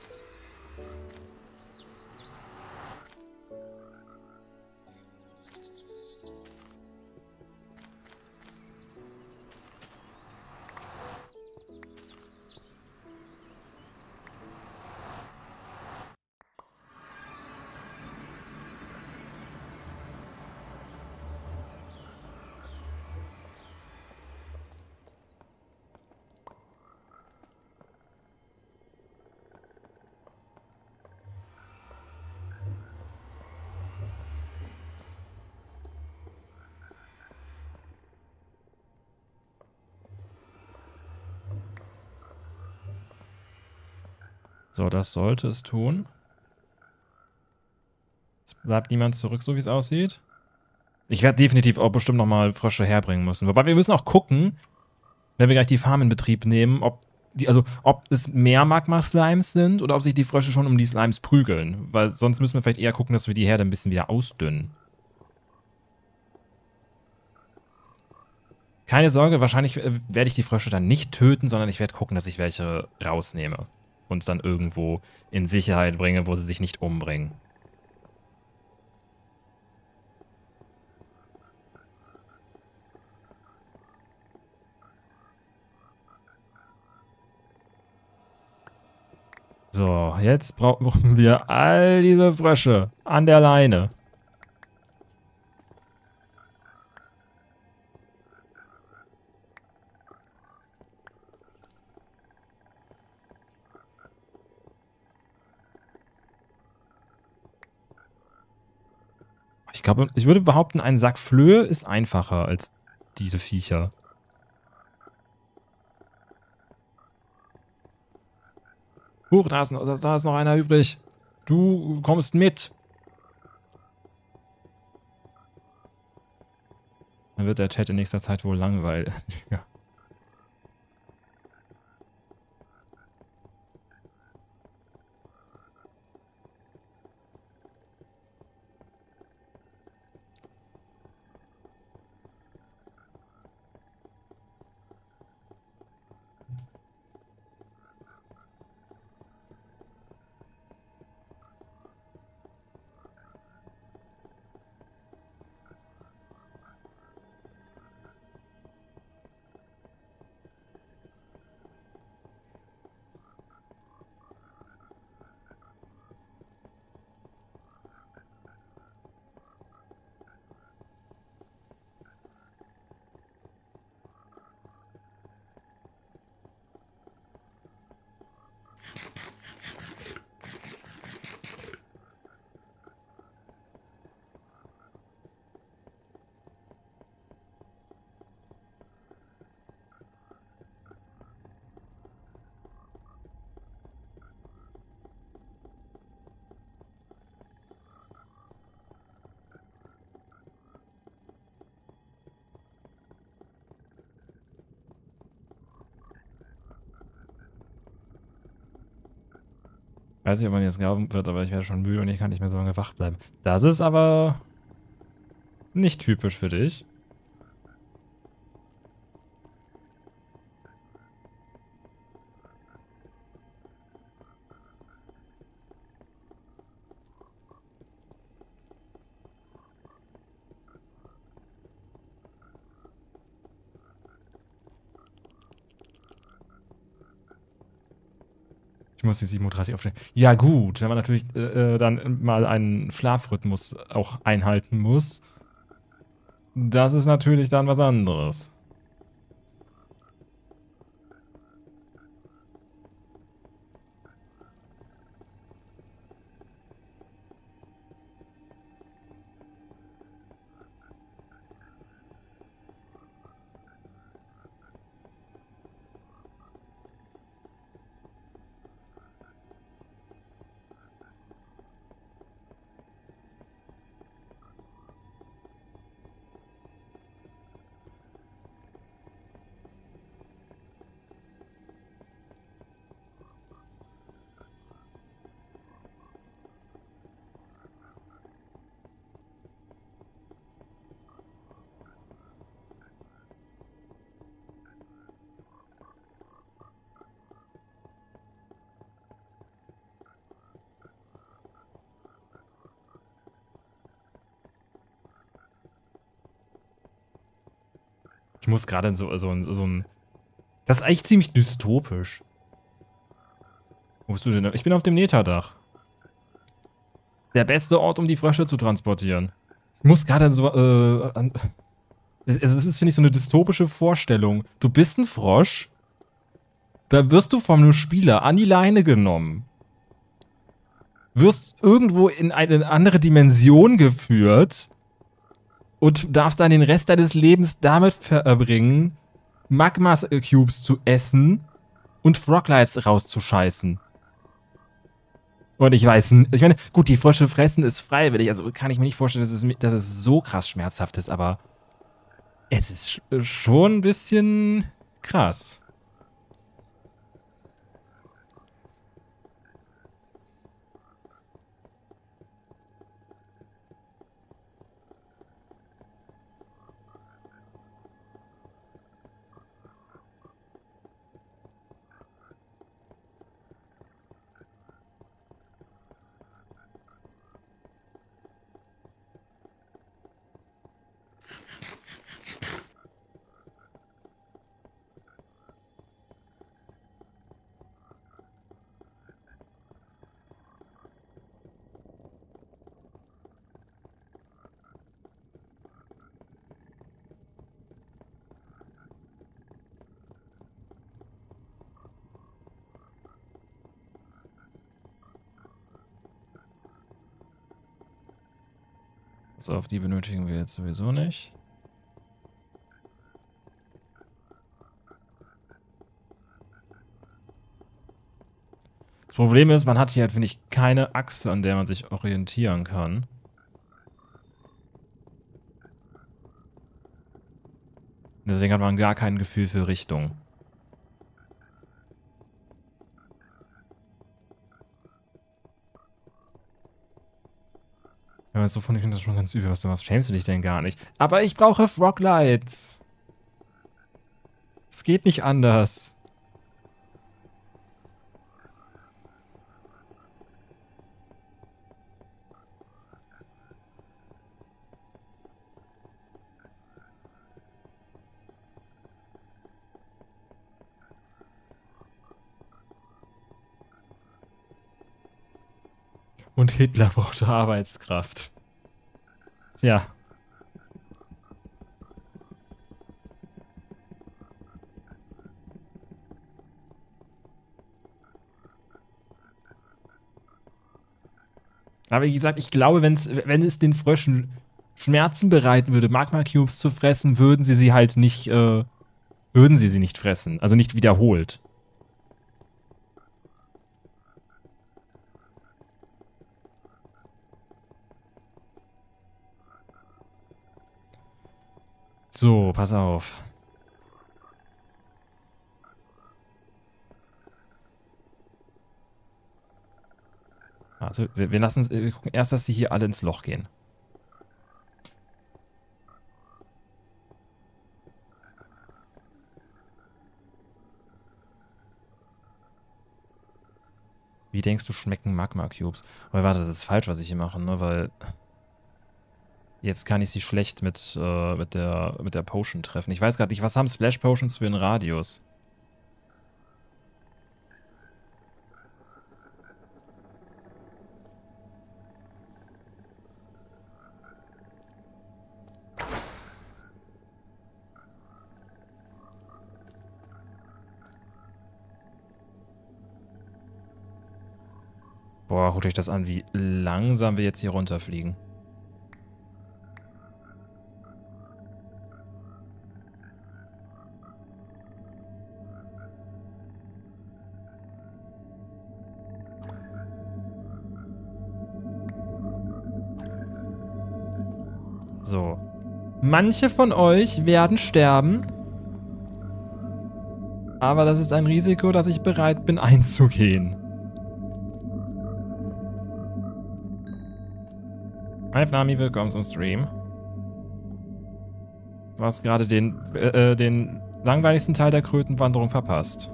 So, das sollte es tun. Es bleibt niemand zurück, so wie es aussieht. Ich werde definitiv auch bestimmt nochmal Frösche herbringen müssen. Wobei wir müssen auch gucken, wenn wir gleich die Farm in Betrieb nehmen, ob es mehr Magma-Slimes sind oder ob sich die Frösche schon um die Slimes prügeln. Weil sonst müssen wir vielleicht eher gucken, dass wir die Herde ein bisschen wieder ausdünnen. Keine Sorge, wahrscheinlich werde ich die Frösche dann nicht töten, sondern ich werde gucken, dass ich welche rausnehme. Und dann irgendwo in Sicherheit bringe, wo sie sich nicht umbringen. So, jetzt brauchen wir all diese Frösche an der Leine. Ich glaube, ich würde behaupten, ein Sack Flöhe ist einfacher als diese Viecher. Huch, da ist noch einer übrig. Du kommst mit. Dann wird der Chat in nächster Zeit wohl langweilig. Ja. Weiß nicht, ob man jetzt glauben wird, aber ich werde schon müde und ich kann nicht mehr so lange wach bleiben. Das ist aber nicht typisch für dich. Ich muss die 7:30 Uhr aufstehen. Ja gut, wenn man natürlich dann mal einen Schlafrhythmus auch einhalten muss, das ist natürlich dann was anderes. Ich muss gerade in so ein... Das ist eigentlich ziemlich dystopisch. Wo bist du denn? Ich bin auf dem Neterdach. Der beste Ort, um die Frösche zu transportieren. Ich muss gerade an so... es ist, finde ich, so eine dystopische Vorstellung. Du bist ein Frosch, da wirst du von einem Spieler an die Leine genommen. Wirst irgendwo in eine andere Dimension geführt und darfst dann den Rest deines Lebens damit verbringen, Magma-Cubes zu essen und Froglights rauszuscheißen. Und ich weiß, ich meine, gut, die Frösche fressen ist freiwillig, also kann ich mir nicht vorstellen, dass es so krass schmerzhaft ist, aber es ist schon ein bisschen krass. So, auf die benötigen wir jetzt sowieso nicht. Das Problem ist, man hat hier halt, finde ich, keine Achse, an der man sich orientieren kann. Deswegen hat man gar kein Gefühl für Richtung. Wenn man so von, ich finde das schon ganz übel, was schämst du dich denn gar nicht? Aber ich brauche Froglights. Es geht nicht anders. Und Hitler brauchte Arbeitskraft. Tja. Aber wie gesagt, ich glaube, wenn es den Fröschen Schmerzen bereiten würde, Magma-Cubes zu fressen, würden sie halt nicht, würden sie nicht fressen. Also nicht wiederholt. So, pass auf. Warte, wir gucken erst, dass sie hier alle ins Loch gehen. Wie denkst du, schmecken Magma-Cubes? Aber warte, das ist falsch, was ich hier mache, ne? Weil jetzt kann ich sie schlecht mit der Potion treffen. Ich weiß gerade nicht, was haben Splash Potions für einen Radius? Boah, guckt euch das an, wie langsam wir jetzt hier runterfliegen. So. Manche von euch werden sterben. Aber das ist ein Risiko, das ich bereit bin einzugehen. Hi Nami, willkommen zum Stream. Du hast gerade den langweiligsten Teil der Krötenwanderung verpasst.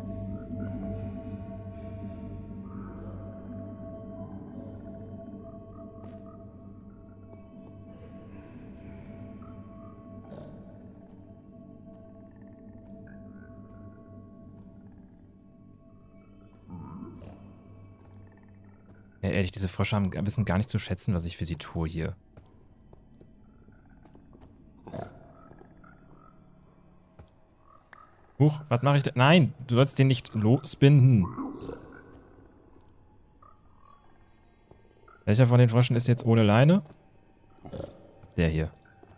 Ehrlich, diese Frösche wissen gar nicht zu schätzen, was ich für sie tue hier. Huch, was mache ich denn? Nein, du sollst den nicht losbinden. Welcher von den Fröschen ist jetzt ohne Leine? Der hier.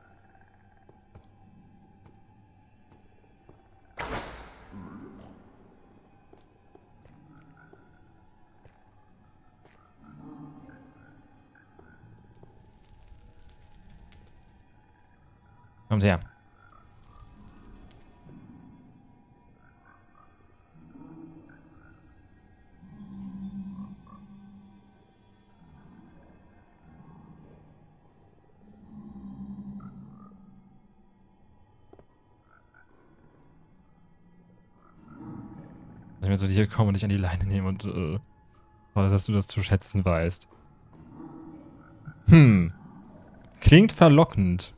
Kommt her. Ich mir so hier kommen und dich an die Leine nehmen und oder dass du das zu schätzen weißt. Klingt verlockend.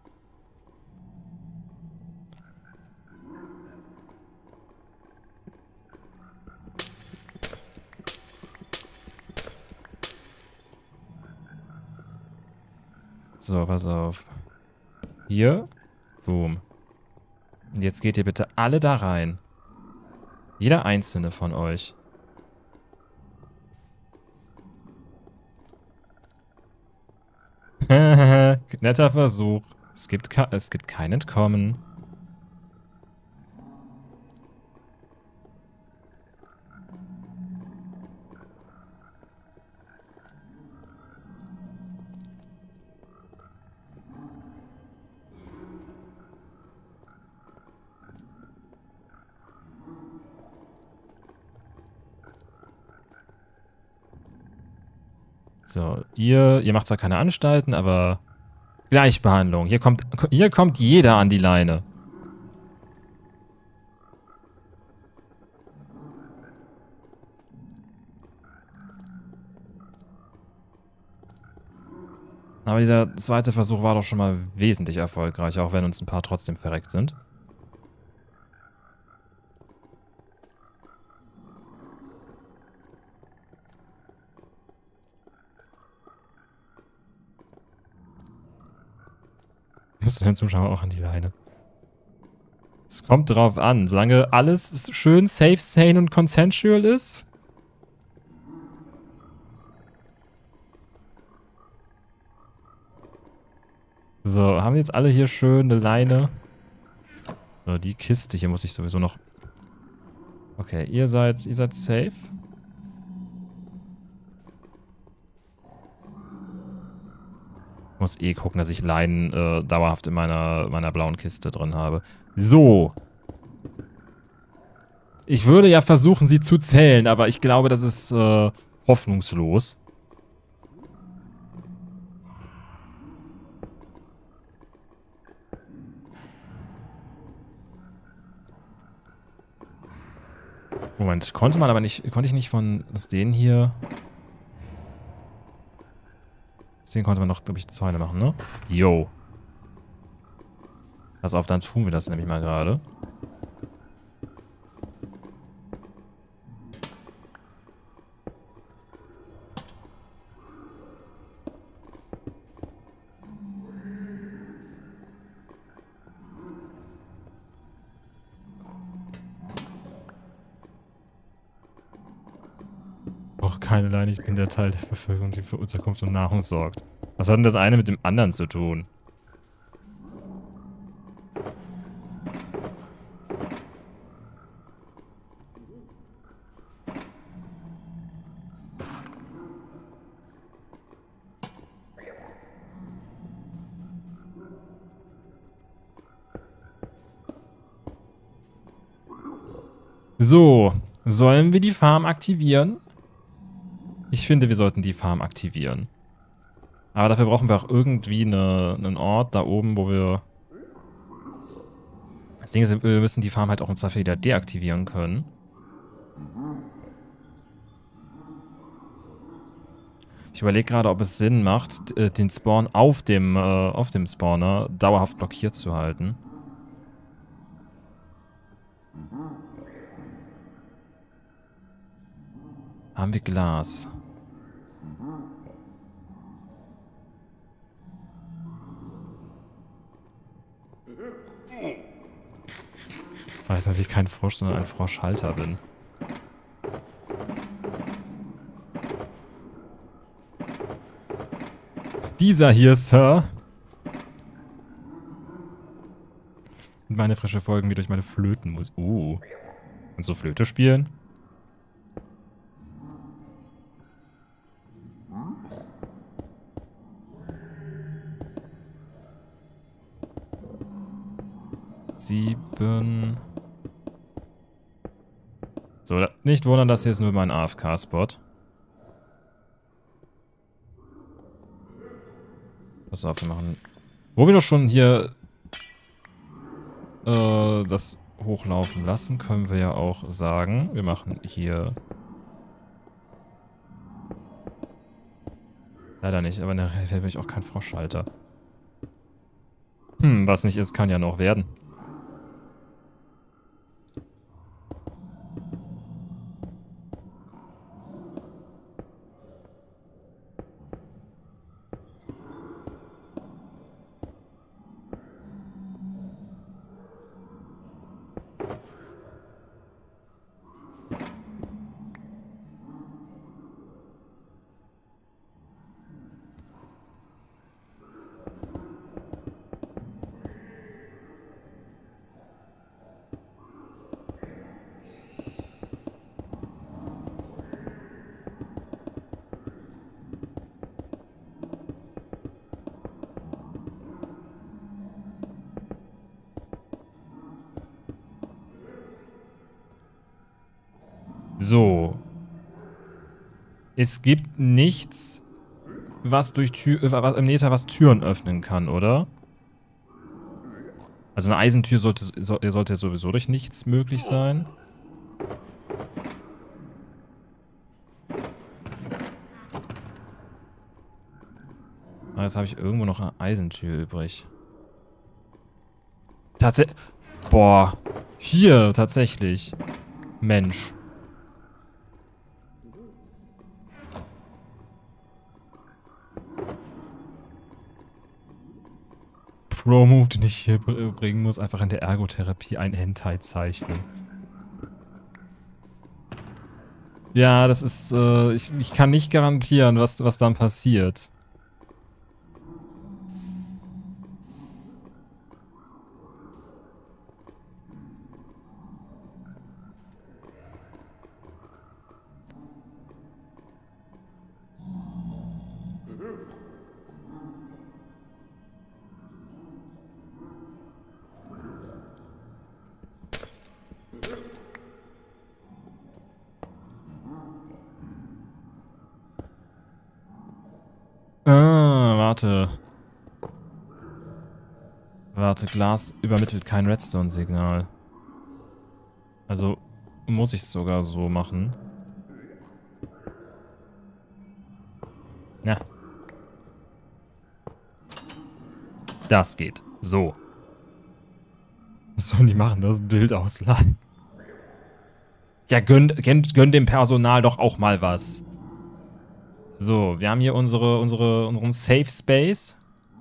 So, pass auf. Hier. Boom. Und jetzt geht ihr bitte alle da rein. Jeder einzelne von euch. Netter Versuch. Es gibt kein Entkommen. So, ihr macht zwar keine Anstalten, aber Gleichbehandlung. Hier kommt jeder an die Leine. Aber dieser zweite Versuch war doch schon mal wesentlich erfolgreicher, auch wenn uns ein paar trotzdem verreckt sind. Musst du den Zuschauer auch an die Leine. Es kommt drauf an, solange alles schön safe, sane und consensual ist. So, haben wir jetzt alle hier schön eine Leine? So, die Kiste hier muss ich sowieso noch... Okay, ihr seid safe. Ich muss eh gucken, dass ich Leinen dauerhaft in meiner blauen Kiste drin habe. So. Ich würde ja versuchen, sie zu zählen, aber ich glaube, das ist hoffnungslos. Moment, konnte ich nicht aus denen hier... Aus denen konnte man noch, glaube ich, Zäune machen, ne? Yo. Pass auf, dann tun wir das nämlich mal gerade. Auch keine Leine, ich bin der Teil der Bevölkerung, die für Unterkunft und Nahrung sorgt. Was hat denn das eine mit dem anderen zu tun? So, sollen wir die Farm aktivieren? Ich finde, wir sollten die Farm aktivieren. Aber dafür brauchen wir auch irgendwie einen Ort da oben, wo wir... Das Ding ist, wir müssen die Farm halt auch im Zweifel wieder deaktivieren können. Ich überlege gerade, ob es Sinn macht, den Spawn auf dem Spawner dauerhaft blockiert zu halten. Haben wir Glas? Das heißt, dass ich kein Frosch, sondern ein Froschhalter bin. Dieser hier, Sir. Und meine frische Folgen wie durch meine Flötenmusik. Kannst du Flöte spielen? Sieben. So, nicht wundern, das hier ist nur mein AFK-Spot. Pass auf, wir machen... Wo wir doch schon hier das hochlaufen lassen, können wir ja auch sagen, wir machen hier... Leider nicht, aber in der Realität bin ich auch kein Froschhalter. Was nicht ist, kann ja noch werden. So. Es gibt nichts, was durch was im Nether was Türen öffnen kann, oder? Also eine Eisentür sollte sowieso durch nichts möglich sein. Aber jetzt habe ich irgendwo noch eine Eisentür übrig. Tatsächlich. Boah. Hier, tatsächlich. Mensch. Pro-Move, den ich hier bringen muss, einfach in der Ergotherapie ein Hentai zeichnen. Ja, das ist, ich kann nicht garantieren, was dann passiert. Warte. Warte, Glas übermittelt kein Redstone-Signal. Also muss ich es sogar so machen. Ja. Das geht. So. Was sollen die machen? Das Bild ausladen. Ja, gönn dem Personal doch auch mal was. So, wir haben hier unseren Safe Space.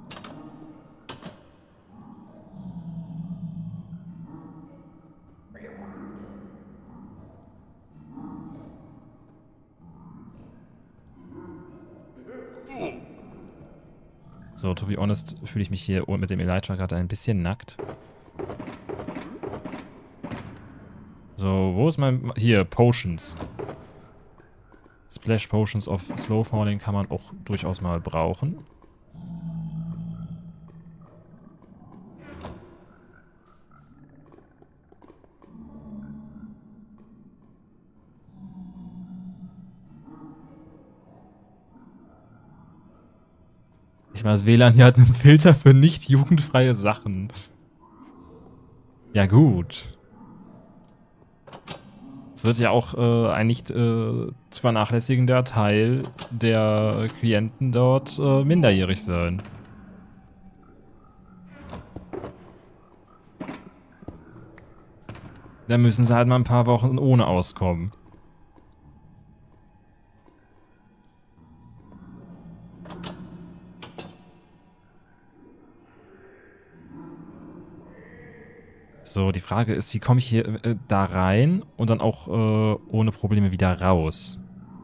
So, to be honest, fühle ich mich hier mit dem Elytra gerade ein bisschen nackt. So, wo ist mein... Hier, Potions. Splash Potions of Slow Falling kann man auch durchaus mal brauchen. Ich meine, das WLAN hier hat einen Filter für nicht jugendfreie Sachen. Ja gut. Es wird ja auch ein nicht zu vernachlässigender Teil der Klienten dort minderjährig sein. Da müssen sie halt mal ein paar Wochen ohne auskommen. So, die Frage ist, wie komme ich hier da rein und dann auch ohne Probleme wieder raus?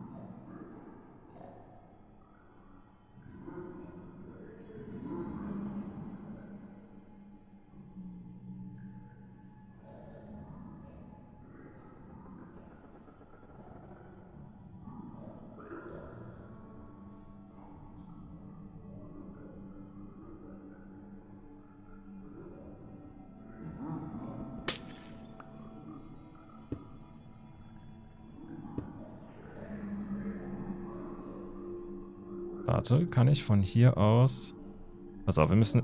Warte, kann ich von hier aus... Pass auf, wir müssen...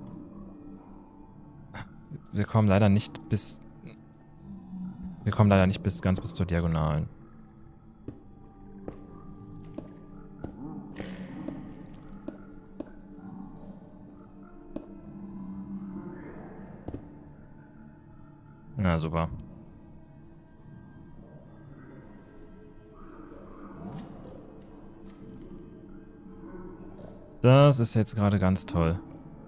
Wir kommen leider nicht bis... Wir kommen leider nicht ganz bis zur Diagonalen. Na, super. Das ist jetzt gerade ganz toll.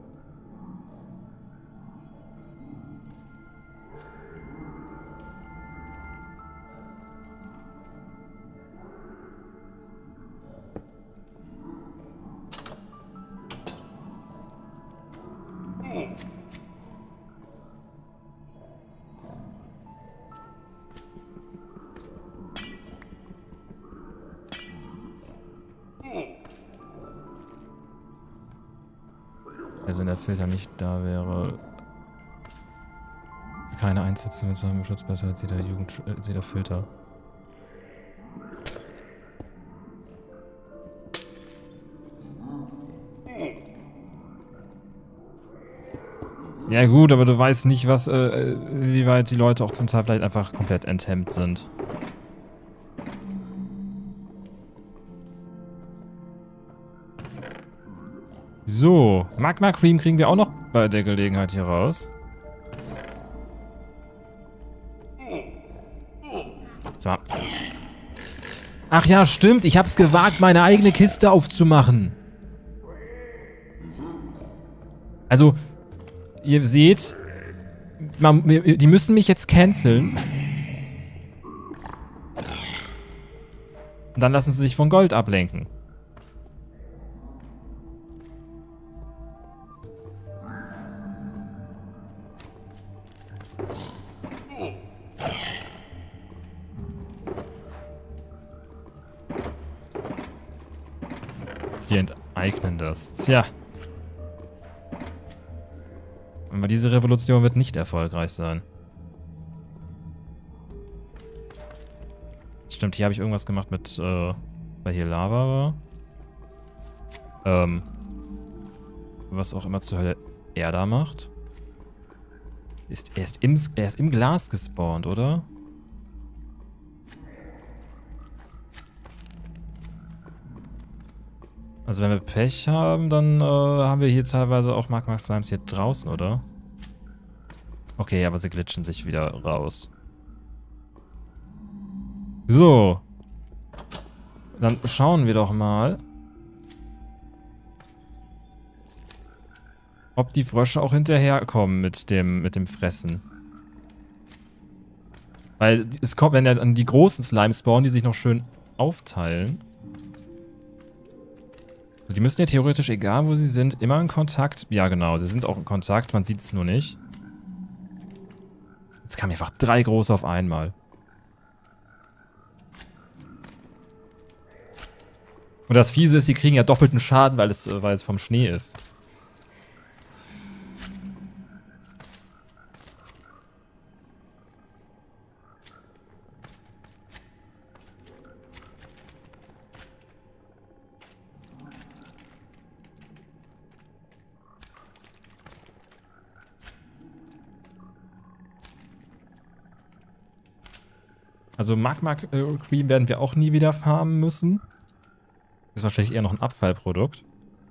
Also wenn der Filter nicht da wäre... Keine einsetzen mit seinem Schutz besser als jeder Filter. Ja gut, aber du weißt nicht, was, wie weit die Leute auch zum Teil vielleicht einfach komplett enthemmt sind. So, Magma Cream kriegen wir auch noch bei der Gelegenheit hier raus. So. Ach ja, stimmt, ich hab's gewagt, meine eigene Kiste aufzumachen. Also, ihr seht, die müssen mich jetzt canceln. Und dann lassen sie sich von Gold ablenken. Die enteignen das. Tja. Aber diese Revolution wird nicht erfolgreich sein. Stimmt, hier habe ich irgendwas gemacht mit, weil hier Lava war. Was auch immer zur Hölle er da macht. Er ist im Glas gespawnt, oder? Also wenn wir Pech haben, dann haben wir hier teilweise auch Magma Slimes hier draußen, oder? Okay, aber sie glitschen sich wieder raus. So. Dann schauen wir doch mal, ob die Frösche auch hinterherkommen mit dem Fressen. Weil es kommt, wenn ja dann die großen Slimes spawnen, die sich noch schön aufteilen. Die müssen ja theoretisch, egal wo sie sind, immer in Kontakt. Ja, genau, sie sind auch in Kontakt, man sieht es nur nicht. Jetzt kamen einfach 3 große auf einmal. Und das Fiese ist, sie kriegen ja doppelten Schaden, weil es vom Schnee ist. Also Magma Cream werden wir auch nie wieder farmen müssen. Ist wahrscheinlich eher noch ein Abfallprodukt.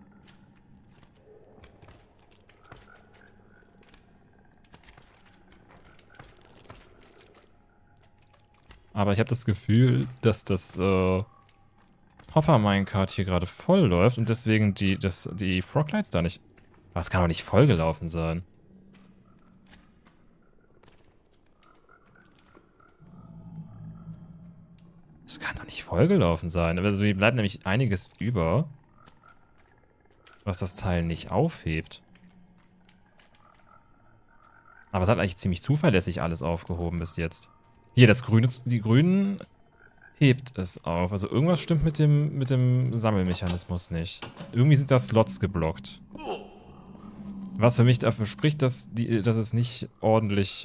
Aber ich habe das Gefühl, dass das Hopper Minecart hier gerade voll läuft und deswegen die Froglights da nicht... Was kann doch nicht voll gelaufen sein? Das kann doch nicht vollgelaufen sein. Also hier bleibt nämlich einiges über, was das Teil nicht aufhebt. Aber es hat eigentlich ziemlich zuverlässig alles aufgehoben bis jetzt. Hier, das Grüne, die Grünen hebt es auf. Also irgendwas stimmt mit dem Sammelmechanismus nicht. Irgendwie sind da Slots geblockt. Was für mich dafür spricht, dass es nicht ordentlich,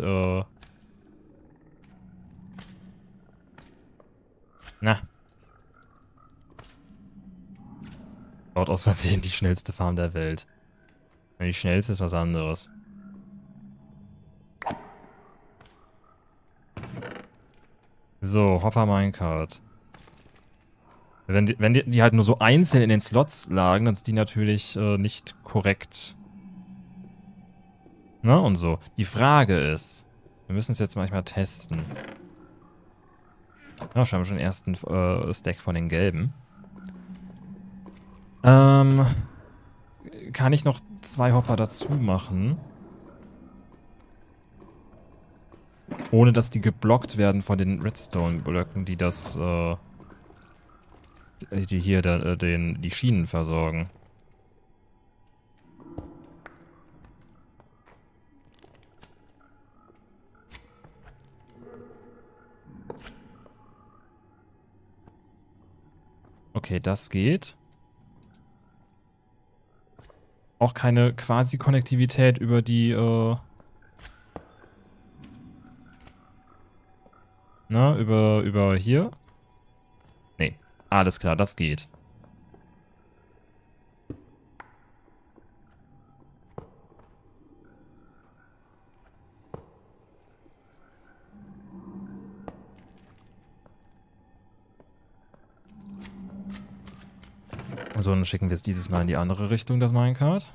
baut aus Versehen die schnellste Farm der Welt. Wenn die schnellste ist was anderes. So, Hopper Minecart. Wenn die halt nur so einzeln in den Slots lagen, dann sind die natürlich nicht korrekt. Ne? Und so. Die Frage ist, wir müssen es jetzt manchmal testen. Ja, scheinbar schon den ersten Stack von den gelben. Kann ich noch 2 Hopper dazu machen? Ohne dass die geblockt werden von den Redstone-Blöcken, die das, die hier die Schienen versorgen. Okay, das geht. Auch keine Quasi-Konnektivität über die, über hier? Nee, alles klar, das geht. So, dann schicken wir es dieses Mal in die andere Richtung, das Minecart.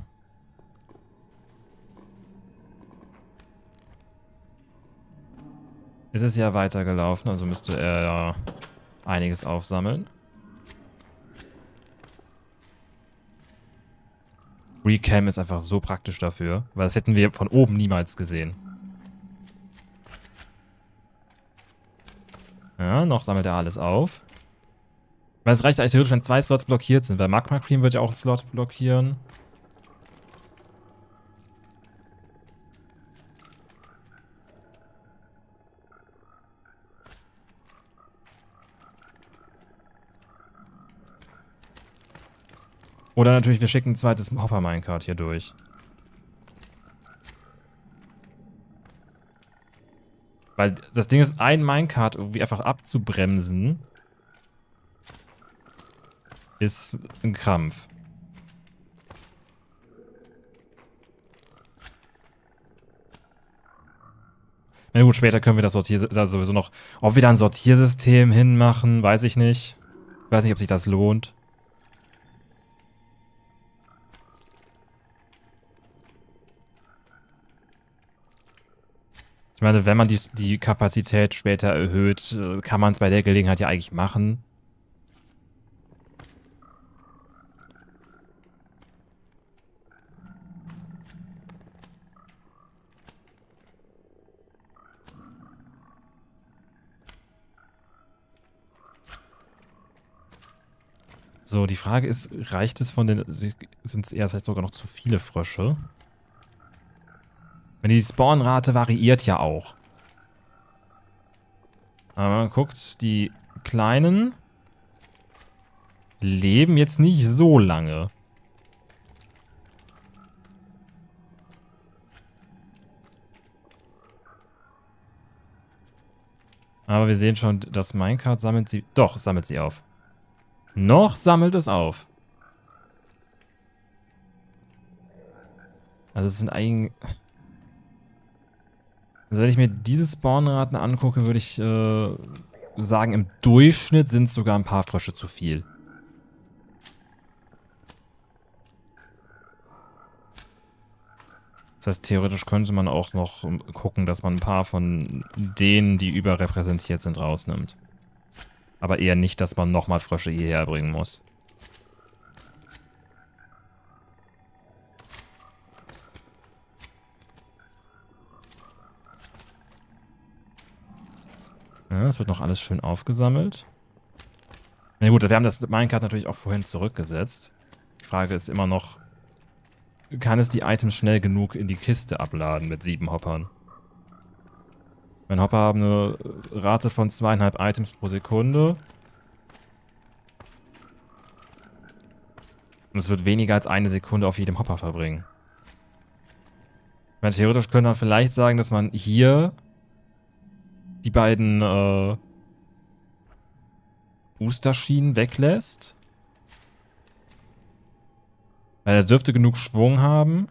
Es ist ja weitergelaufen, also müsste er ja einiges aufsammeln. Recam ist einfach so praktisch dafür, weil das hätten wir von oben niemals gesehen. Ja, noch sammelt er alles auf. Weil es reicht eigentlich theoretisch, wenn 2 Slots blockiert sind, weil Magma Cream wird ja auch einen Slot blockieren. Oder natürlich, wir schicken ein zweites Hopper Minecart hier durch. Weil das Ding ist, ein Minecart irgendwie einfach abzubremsen, ist ein Krampf. Na gut, später können wir das da sowieso noch. Ob wir da ein Sortiersystem hinmachen, weiß ich nicht. Weiß nicht, ob sich das lohnt. Ich meine, wenn man die Kapazität später erhöht, kann man es bei der Gelegenheit ja eigentlich machen. So, die Frage ist, reicht es von den... Sind es eher vielleicht sogar noch zu viele Frösche? Wenn die Spawnrate variiert ja auch. Aber man guckt, die Kleinen leben jetzt nicht so lange. Aber wir sehen schon, das Minecart sammelt sie... Doch, sammelt sie auf. Noch sammelt es auf. Also es sind eigentlich... Also wenn ich mir diese Spawnraten angucke, würde ich sagen, im Durchschnitt sind es sogar ein paar Frösche zu viel. Das heißt, theoretisch könnte man auch noch gucken, dass man ein paar von denen, die überrepräsentiert sind, rausnimmt. Aber eher nicht, dass man nochmal Frösche hierher bringen muss. Ja, es wird noch alles schön aufgesammelt. Na gut, wir haben das Minecart natürlich auch vorhin zurückgesetzt. Die Frage ist immer noch, kann es die Items schnell genug in die Kiste abladen mit 7 Hoppern? Mein Hopper haben eine Rate von 2,5 Items pro Sekunde. Und es wird weniger als 1 Sekunde auf jedem Hopper verbringen. Ich meine, theoretisch könnte man vielleicht sagen, dass man hier die beiden Booster-Schienen weglässt. Weil er dürfte genug Schwung haben.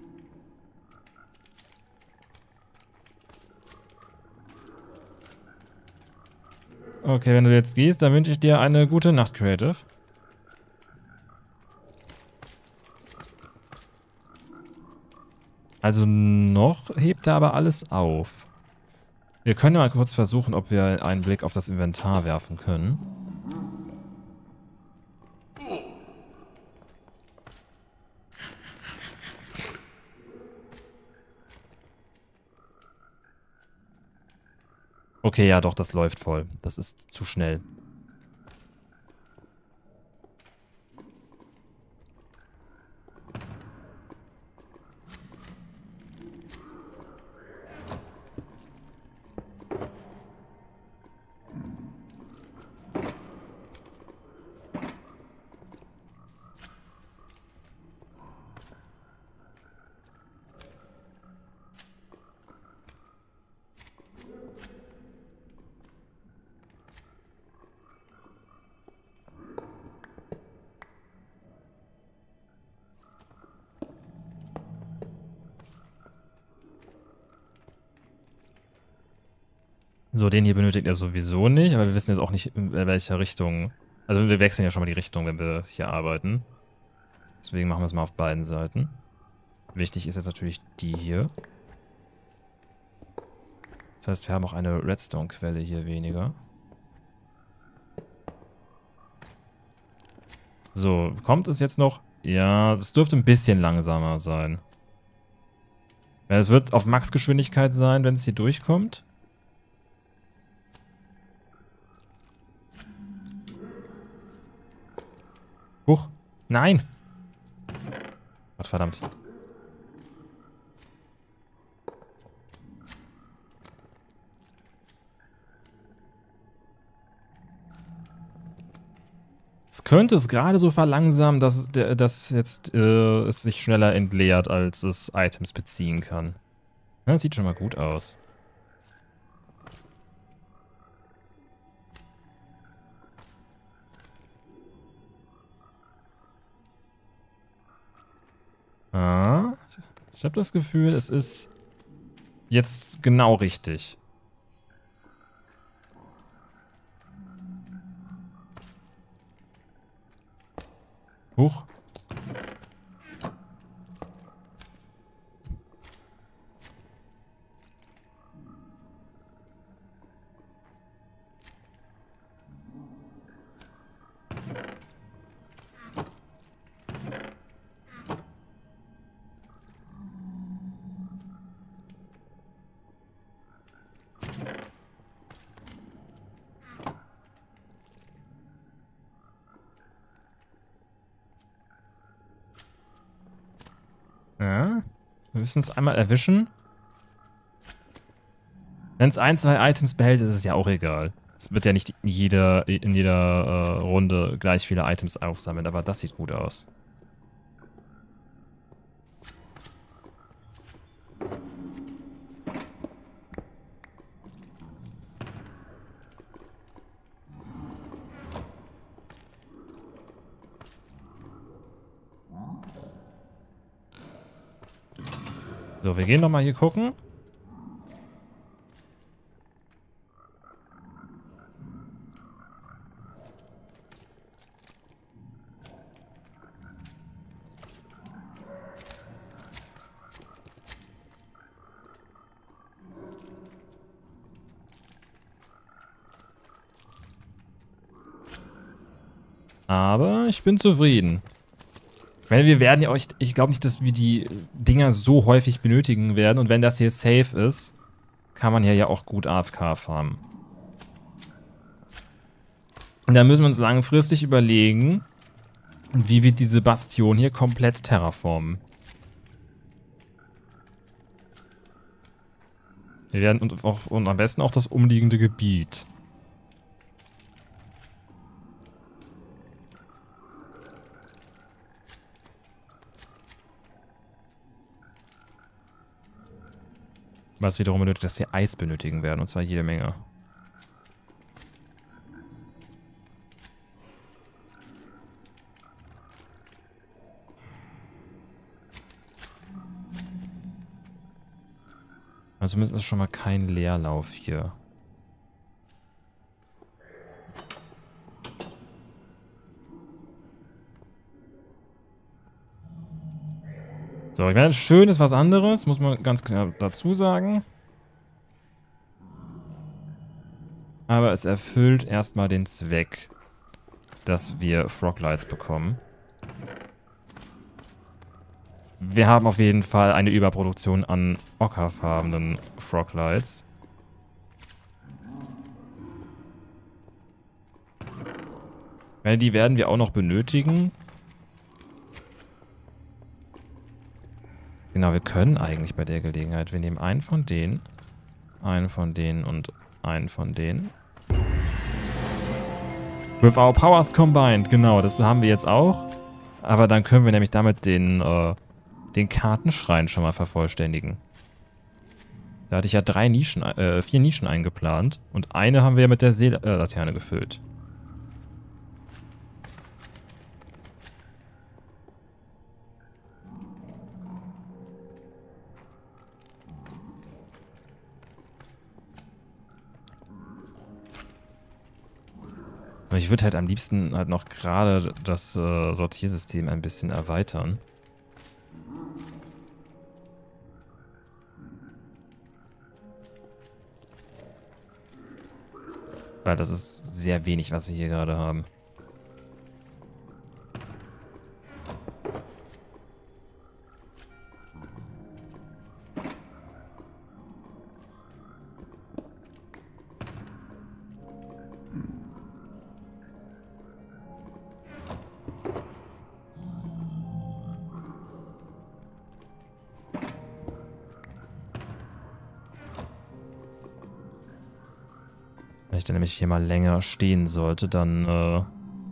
Okay, wenn du jetzt gehst, dann wünsche ich dir eine gute Nacht, Creative. Also noch hebt er aber alles auf. Wir können mal kurz versuchen, ob wir einen Blick auf das Inventar werfen können. Okay, ja doch, das läuft voll. Das ist zu schnell. So, den hier benötigt er sowieso nicht, aber wir wissen jetzt auch nicht, in welcher Richtung. Also wir wechseln ja schon mal die Richtung, wenn wir hier arbeiten. Deswegen machen wir es mal auf beiden Seiten. Wichtig ist jetzt natürlich die hier. Das heißt, wir haben auch eine Redstone-Quelle hier weniger. So, kommt es jetzt noch? Ja, das dürfte ein bisschen langsamer sein. Ja, es wird auf Maxgeschwindigkeit sein, wenn es hier durchkommt. Huch. Nein! Gott verdammt. Es könnte es gerade so verlangsamen, dass jetzt es sich schneller entleert, als es Items beziehen kann. Ja, das sieht schon mal gut aus. Ah, ich habe das Gefühl, es ist jetzt genau richtig. Huch. Ja, wir müssen es einmal erwischen. Wenn es 1, 2 Items behält, ist es ja auch egal. Es wird ja nicht in jeder Runde gleich viele Items aufsammeln, aber das sieht gut aus. So, wir gehen nochmal hier gucken. Aber ich bin zufrieden. Ich meine, wir werden ja euch. Ich glaube nicht, dass wir die Dinger so häufig benötigen werden. Und wenn das hier safe ist, kann man hier ja auch gut AFK farmen. Und da müssen wir uns langfristig überlegen, wie wir diese Bastion hier komplett terraformen. Wir werden und am besten auch das umliegende Gebiet. Was wiederum bedeutet, dass wir Eis benötigen werden, und zwar jede Menge. Also zumindest ist schon mal kein Leerlauf hier. So, ich meine, schön ist was anderes, muss man ganz klar dazu sagen. Aber es erfüllt erstmal den Zweck, dass wir Froglights bekommen. Wir haben auf jeden Fall eine Überproduktion an ockerfarbenen Froglights. Weil die werden wir auch noch benötigen. Genau, wir können eigentlich bei der Gelegenheit, wir nehmen einen von denen und einen von denen. With our powers combined, genau, das haben wir jetzt auch. Aber dann können wir nämlich damit den Kartenschrein schon mal vervollständigen. Da hatte ich ja 4 Nischen eingeplant und eine haben wir ja mit der Seelaterne gefüllt. Aber ich würde halt am liebsten halt noch gerade das Sortiersystem ein bisschen erweitern. Weil das ist sehr wenig, was wir hier gerade haben. Wenn ich dann nämlich hier mal länger stehen sollte, dann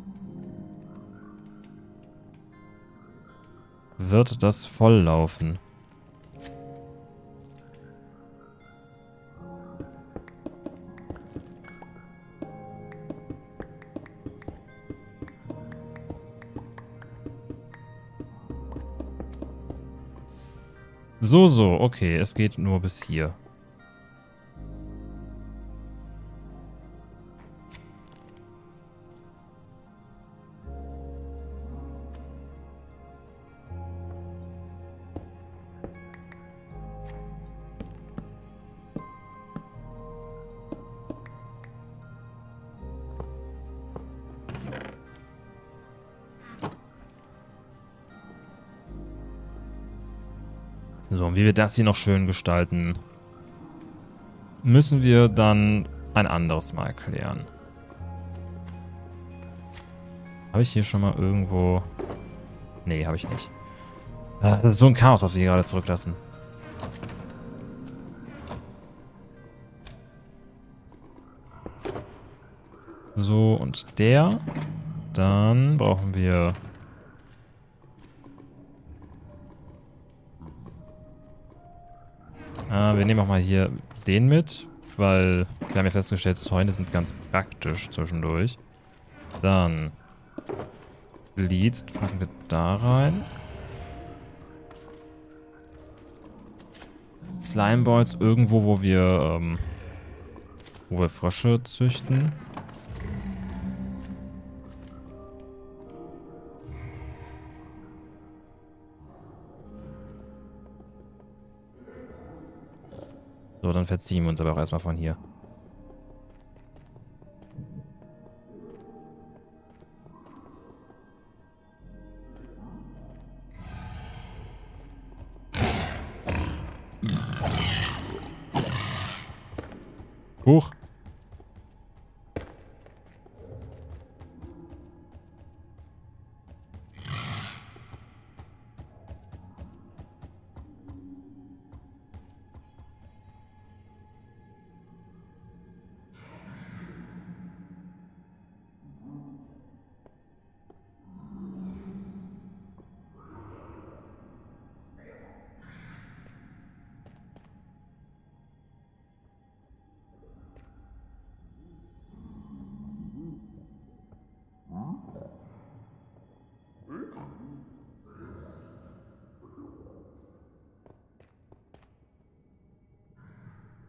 wird das volllaufen. So, okay, es geht nur bis hier. So, und wie wir das hier noch schön gestalten, müssen wir dann ein anderes Mal klären. Habe ich hier schon mal irgendwo... Nee, habe ich nicht. Das ist so ein Chaos, was wir hier gerade zurücklassen. So, und der. Dann brauchen wir... wir nehmen auch mal hier den mit, weil wir haben ja festgestellt, Zäune sind ganz praktisch zwischendurch. Dann Leads packen wir da rein. Slimeballs irgendwo, wo wir Frösche züchten. So, dann verziehen wir uns aber auch erstmal von hier. Huch.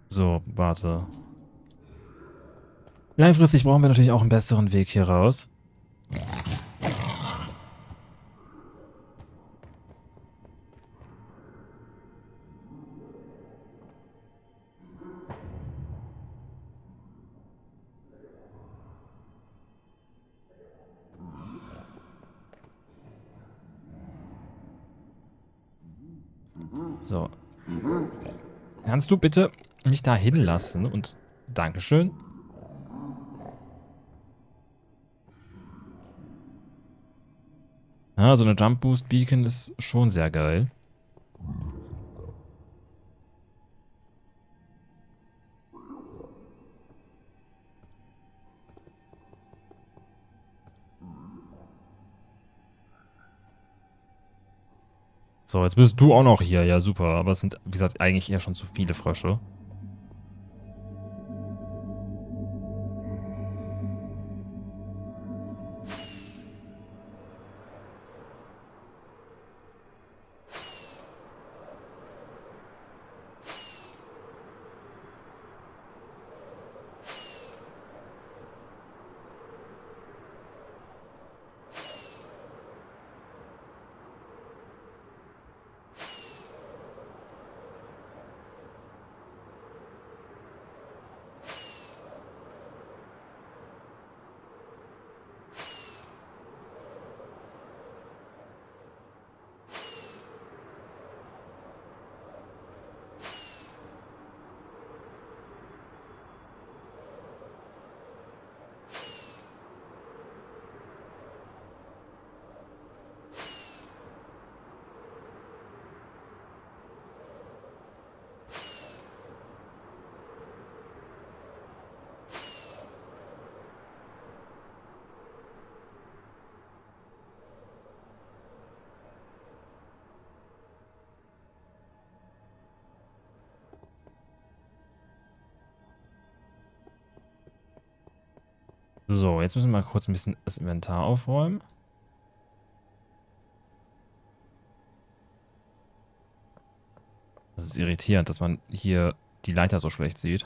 So, warte. Langfristig brauchen wir natürlich auch einen besseren Weg hier raus. So. Kannst du bitte mich da hinlassen und Dankeschön. Ja, so eine Jump Boost Beacon ist schon sehr geil. So, jetzt bist du auch noch hier. Ja, super. Aber es sind, wie gesagt, eigentlich eher schon zu viele Frösche. So, jetzt müssen wir mal kurz ein bisschen das Inventar aufräumen. Das ist irritierend, dass man hier die Leiter so schlecht sieht.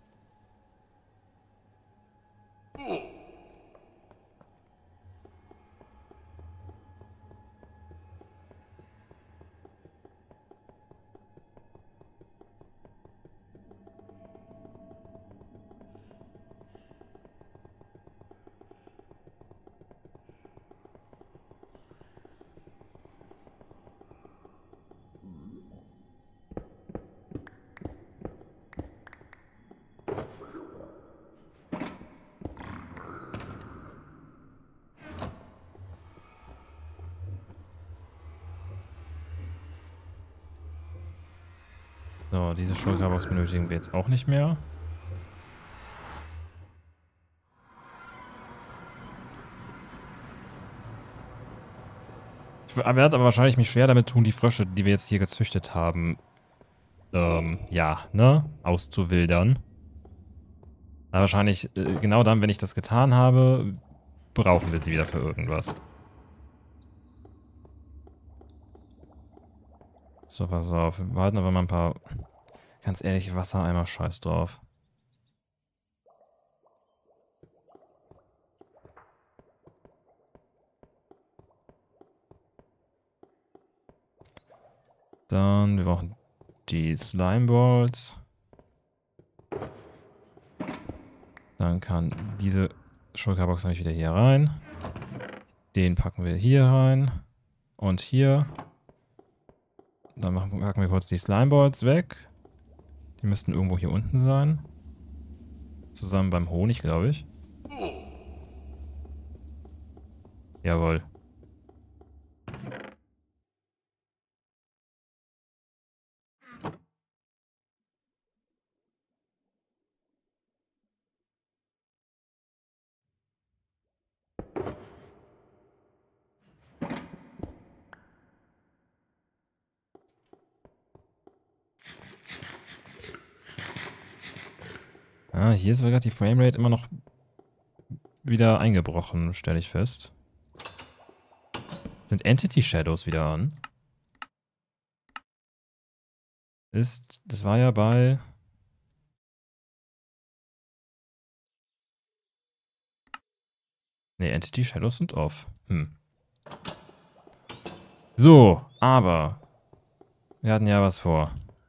So, diese Shulkerbox benötigen wir jetzt auch nicht mehr. Ich werde aber wahrscheinlich mich schwer damit tun, die Frösche, die wir jetzt hier gezüchtet haben, ja, ne, auszuwildern. Aber wahrscheinlich, genau dann, wenn ich das getan habe, brauchen wir sie wieder für irgendwas. So, pass auf. Wir behalten aber mal ein paar, ganz ehrlich, Wassereimer, scheiß drauf. Dann, wir brauchen die Slime Balls. Dann kann diese Shulkerbox nämlich wieder hier rein. Den packen wir hier rein. Und hier. Dann packen wir kurz die Slime Balls weg. Die müssten irgendwo hier unten sein. Zusammen beim Honig, glaube ich. Jawohl. Ah, hier ist gerade die Framerate immer noch wieder eingebrochen, stelle ich fest. Sind Entity Shadows wieder an? Das war ja bei Ne, Entity Shadows sind off. So, aber wir hatten ja was vor.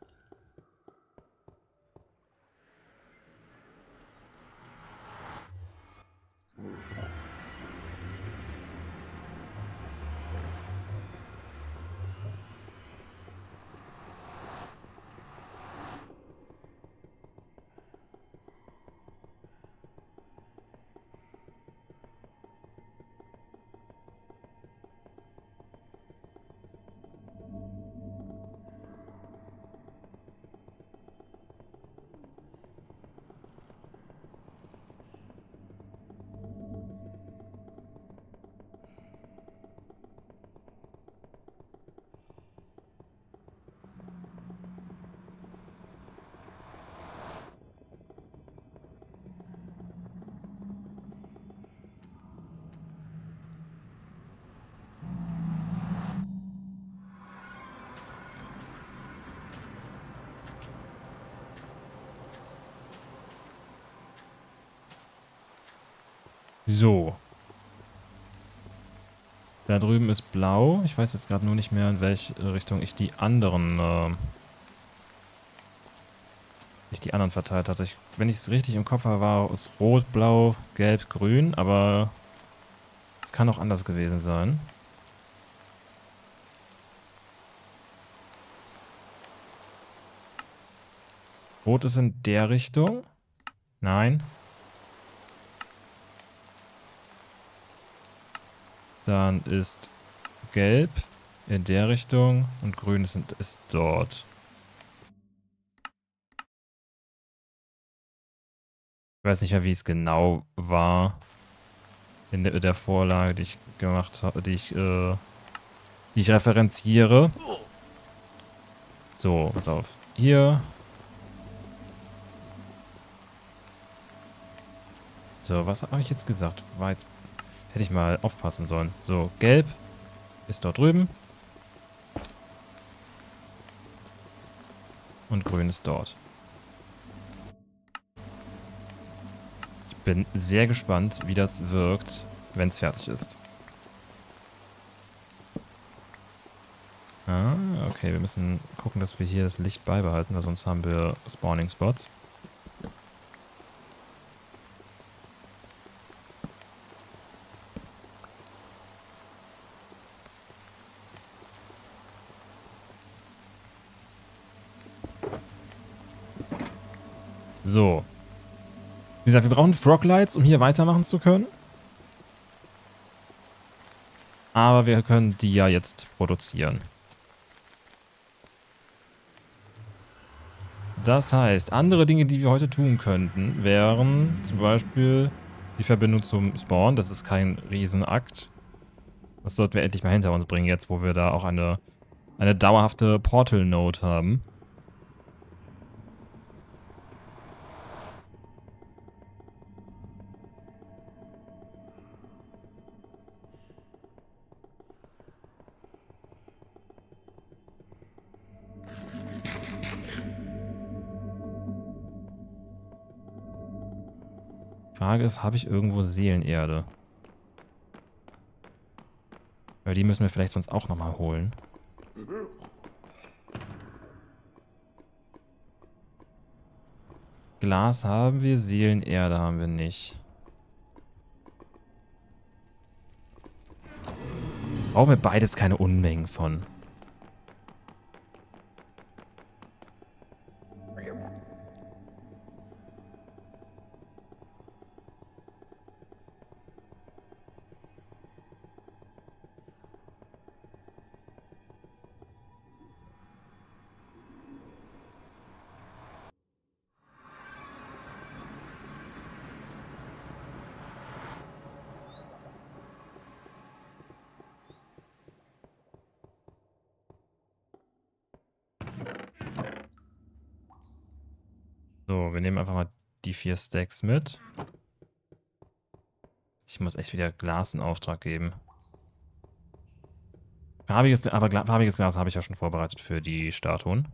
So. Da drüben ist blau. Ich weiß jetzt gerade nur nicht mehr, in welche Richtung ich die anderen verteilt hatte. Wenn ich es richtig im Kopf habe, war es rot, blau, gelb, grün, aber es kann auch anders gewesen sein. Rot ist in der Richtung. Nein. Dann ist gelb in der Richtung und grün ist dort. Ich weiß nicht mehr, wie es genau war in der Vorlage, die ich gemacht habe, die ich referenziere. So, pass auf. Hier. So, was habe ich jetzt gesagt? Hätte ich mal aufpassen sollen. So, gelb ist dort drüben. Und grün ist dort. Ich bin sehr gespannt, wie das wirkt, wenn es fertig ist. Ah, okay, wir müssen gucken, dass wir hier das Licht beibehalten, weil sonst haben wir Spawning Spots. So. Wie gesagt, wir brauchen Froglights, um hier weitermachen zu können. Aber wir können die ja jetzt produzieren. Das heißt, andere Dinge, die wir heute tun könnten, wären zum Beispiel die Verbindung zum Spawn. Das ist kein Riesenakt. Das sollten wir endlich mal hinter uns bringen, jetzt wo wir da auch eine dauerhafte Portal-Node haben. Frage ist, habe ich irgendwo Seelenerde? Weil die müssen wir vielleicht sonst auch nochmal holen. Glas haben wir, Seelenerde haben wir nicht. Brauchen wir beides keine Unmengen von. So, wir nehmen einfach mal die 4 Stacks mit. Ich muss echt wieder Glas in Auftrag geben. Farbiges Glas habe ich ja schon vorbereitet für die Statuen.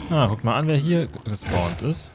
Ah, guck mal an, wer hier gespawnt ist.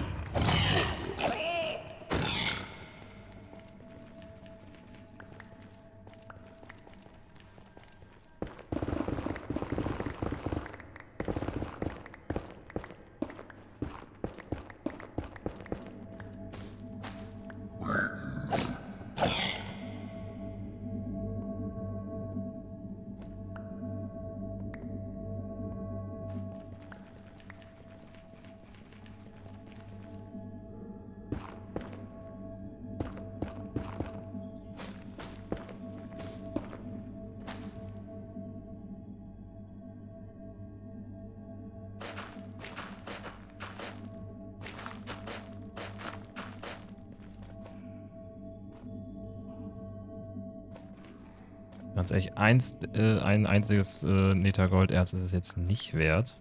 Ganz ehrlich, ein einziges Nether-Golderz ist es jetzt nicht wert.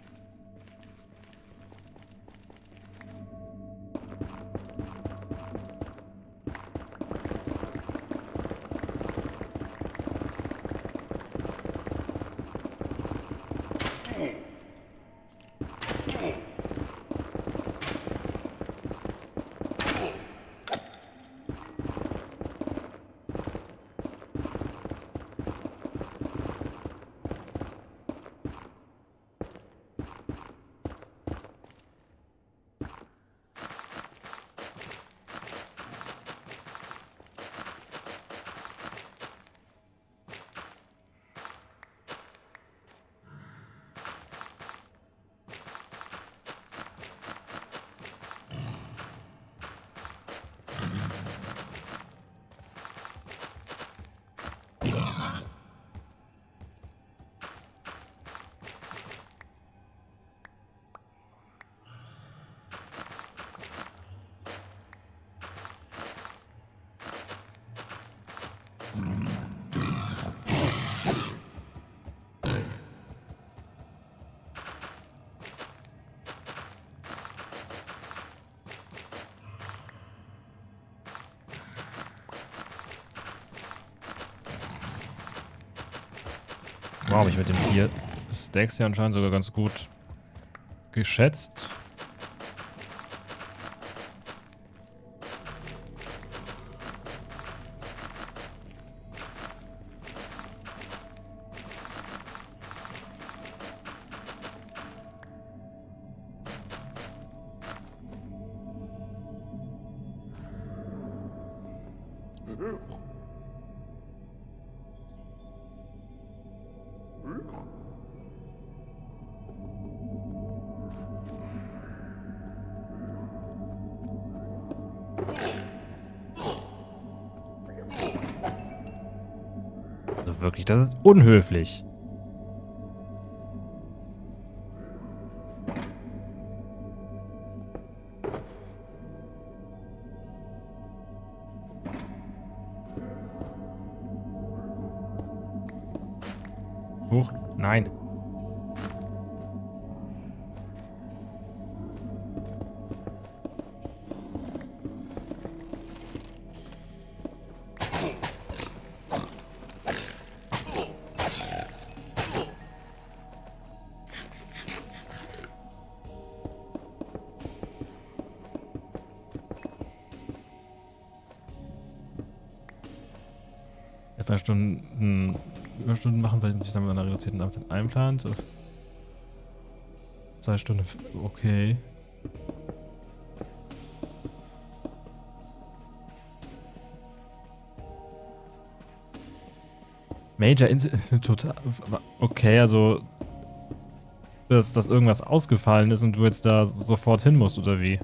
Wow, habe ich mit dem 4 Stacks ja anscheinend sogar ganz gut geschätzt. Also wirklich, das ist unhöflich. Huch, nein. Jetzt 3 Stunden Überstunden machen, weil sich dann mit einer reduzierten Arbeitszeit einplant. 2 Stunden, okay. Major total. Okay, also dass irgendwas ausgefallen ist und du jetzt da sofort hin musst, oder wie?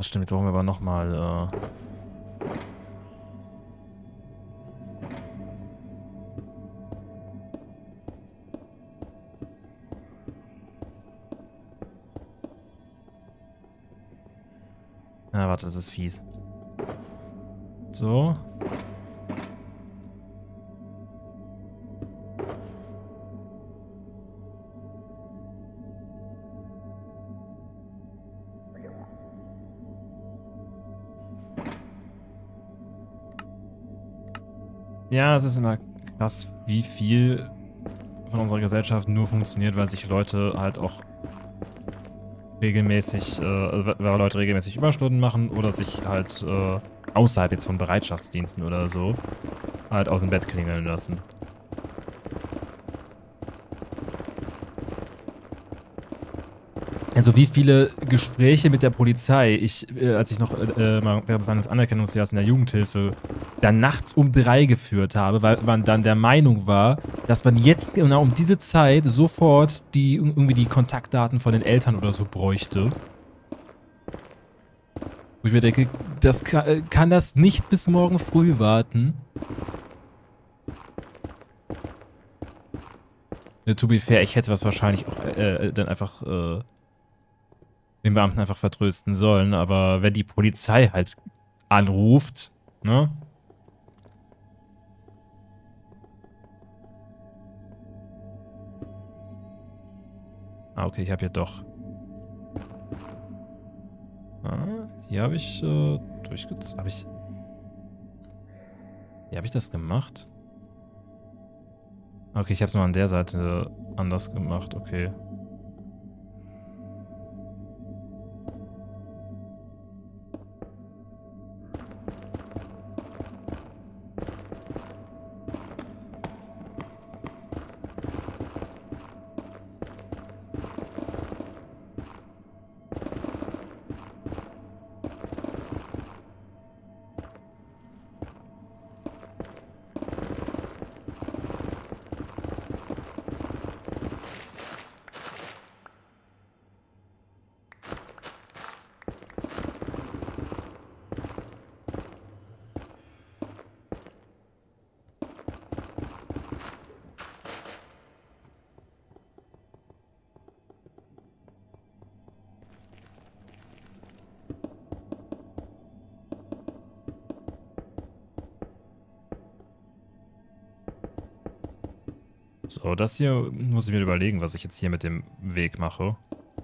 Das stimmt, jetzt brauchen wir aber nochmal, warte, das ist fies. So. Ja, es ist immer krass, wie viel von unserer Gesellschaft nur funktioniert, weil sich Leute halt auch regelmäßig, weil Leute regelmäßig Überstunden machen oder sich halt außerhalb jetzt von Bereitschaftsdiensten oder so halt aus dem Bett klingeln lassen. Also wie viele Gespräche mit der Polizei als ich noch während meines Anerkennungsjahres in der Jugendhilfe dann nachts um 3 geführt habe, weil man dann der Meinung war, dass man jetzt genau um diese Zeit sofort irgendwie die Kontaktdaten von den Eltern oder so bräuchte. Wo ich mir denke, das kann das nicht bis morgen früh warten? To be fair, ich hätte was wahrscheinlich auch dann einfach den Beamten einfach vertrösten sollen, aber wenn die Polizei halt anruft, ne? Ah, okay, ich habe ja doch. Hier habe ich durchgezogen. Wie habe ich das gemacht? Okay, ich habe es nur an der Seite anders gemacht, okay. So, das hier muss ich mir überlegen, was ich jetzt hier mit dem Weg mache.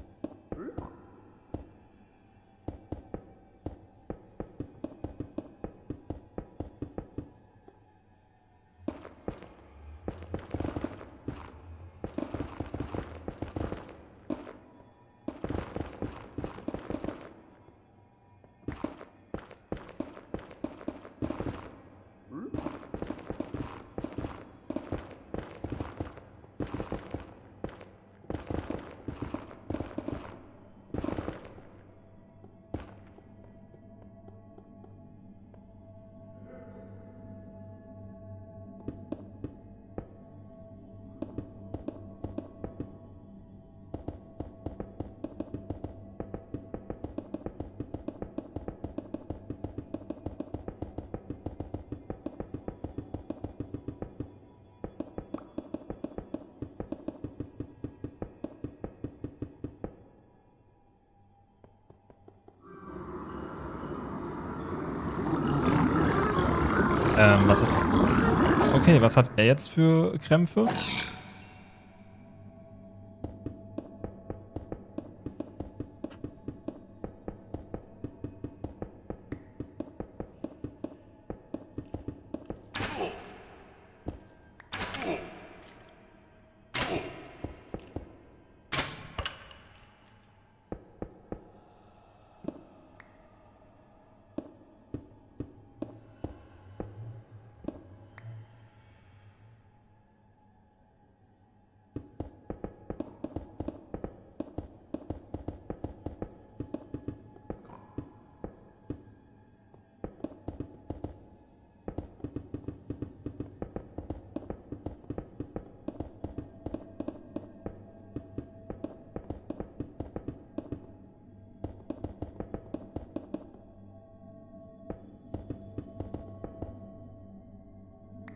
Was ist... Okay, was hat er jetzt für Krämpfe?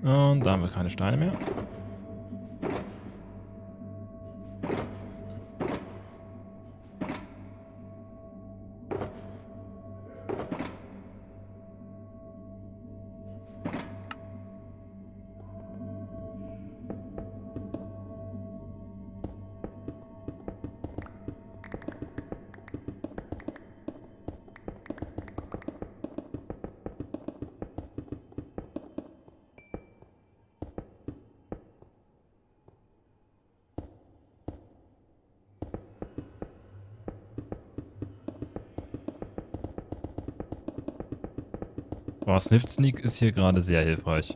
Und da haben wir keine Steine mehr. Boah, Sniff Sneak ist hier gerade sehr hilfreich.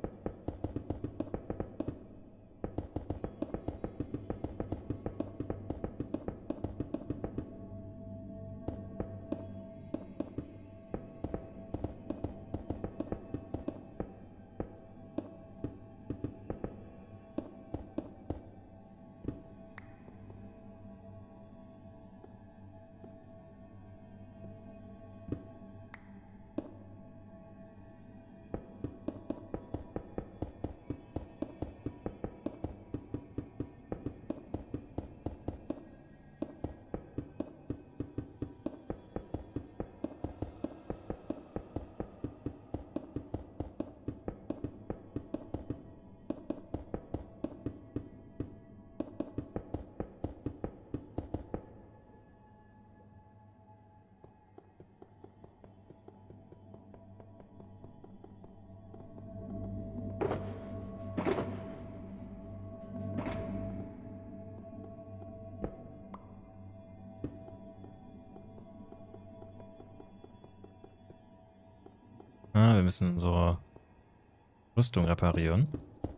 Ah, wir müssen unsere Rüstung reparieren.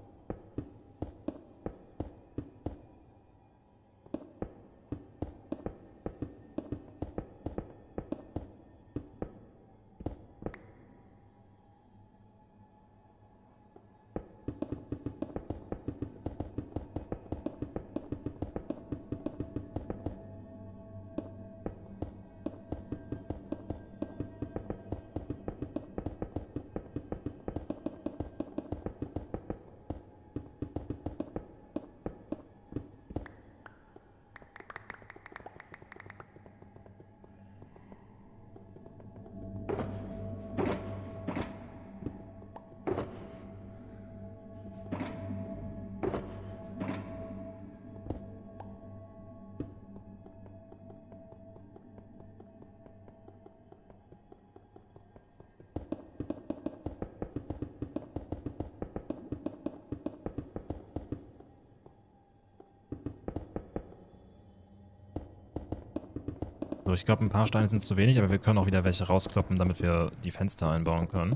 So, ich glaube, ein paar Steine sind zu wenig, aber wir können auch wieder welche rauskloppen, damit wir die Fenster einbauen können.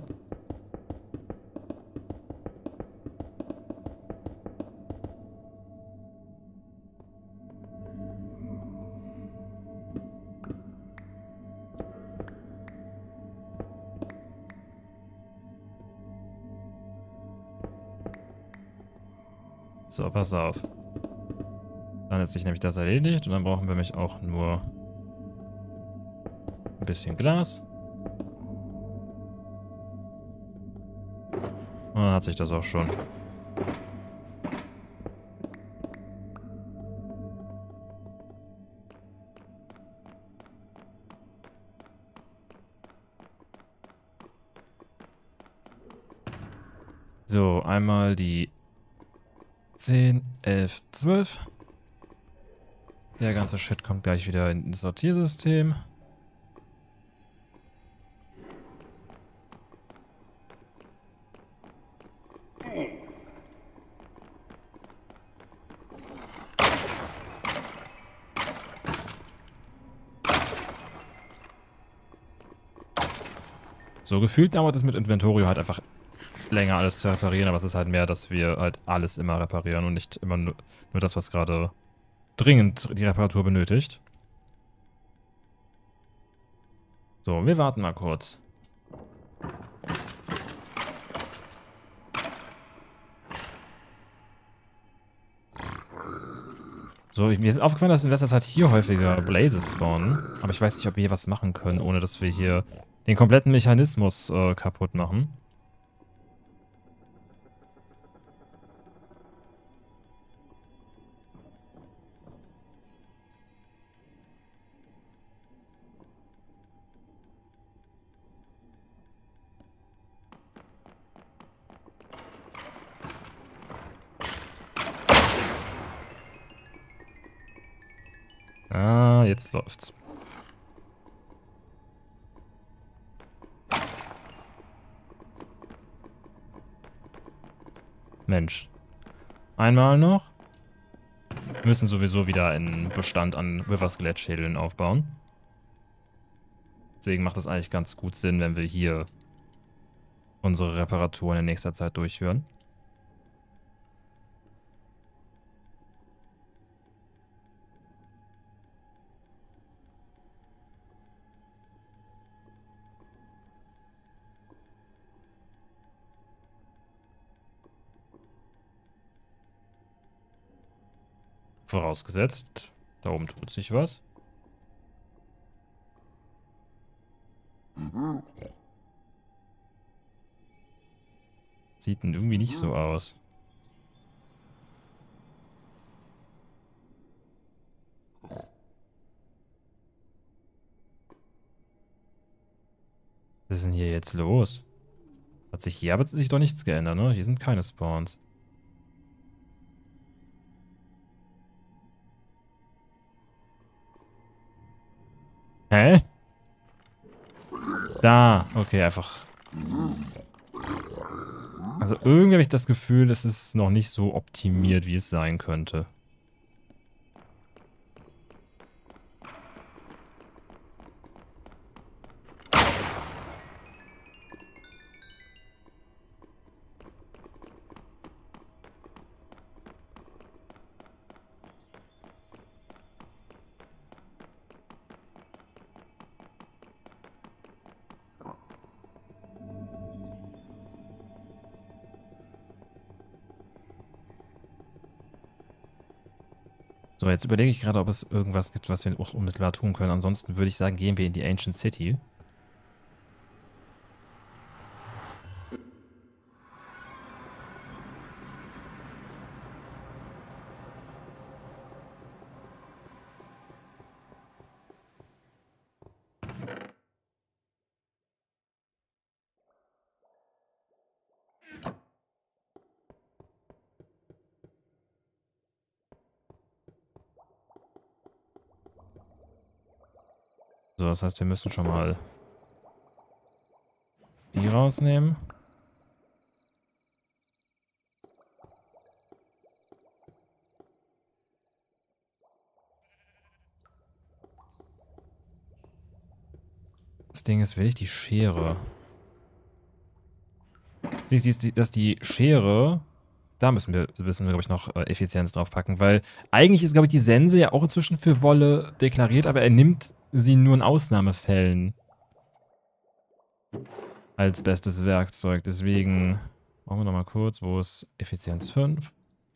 So, pass auf. Dann hat sich nämlich das erledigt und dann brauchen wir nämlich auch nur ein bisschen Glas. Und dann hat sich das auch schon. So, einmal die 10, 11, 12. Der ganze Shit kommt gleich wieder ins Sortiersystem. So, gefühlt dauert es mit Inventorio halt einfach länger, alles zu reparieren, aber es ist halt mehr, dass wir halt alles immer reparieren und nicht immer nur das, was gerade dringend die Reparatur benötigt. So, wir warten mal kurz. So, mir ist aufgefallen, dass in letzter Zeit hier häufiger Blazes spawnen. Aber ich weiß nicht, ob wir hier was machen können, ohne dass wir hier den kompletten Mechanismus kaputt machen. Ah, jetzt läuft's. Mensch. Einmal noch. Wir müssen sowieso wieder einen Bestand an River-Skelett-Schädeln aufbauen. Deswegen macht es eigentlich ganz gut Sinn, wenn wir hier unsere Reparaturen in nächster Zeit durchführen. Vorausgesetzt, da oben tut sich was. Sieht denn irgendwie nicht so aus. Was ist denn hier jetzt los? Hat sich hier aber sich doch nichts geändert, ne? Hier sind keine Spawns. Hä? Da. Okay, einfach. Also irgendwie habe ich das Gefühl, es ist noch nicht so optimiert, wie es sein könnte. So, jetzt überlege ich gerade, ob es irgendwas gibt, was wir auch unmittelbar tun können. Ansonsten würde ich sagen, gehen wir in die Ancient City. So, das heißt, wir müssen schon mal die rausnehmen. Das Ding ist, will ich die Schere? Siehst du, dass die Schere, da müssen wir glaube ich, noch Effizienz draufpacken, weil eigentlich ist, glaube ich, die Sense ja auch inzwischen für Wolle deklariert, aber er nimmt sie nur in Ausnahmefällen als bestes Werkzeug. Deswegen machen wir nochmal kurz, wo ist Effizienz 5?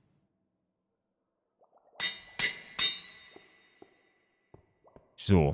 So.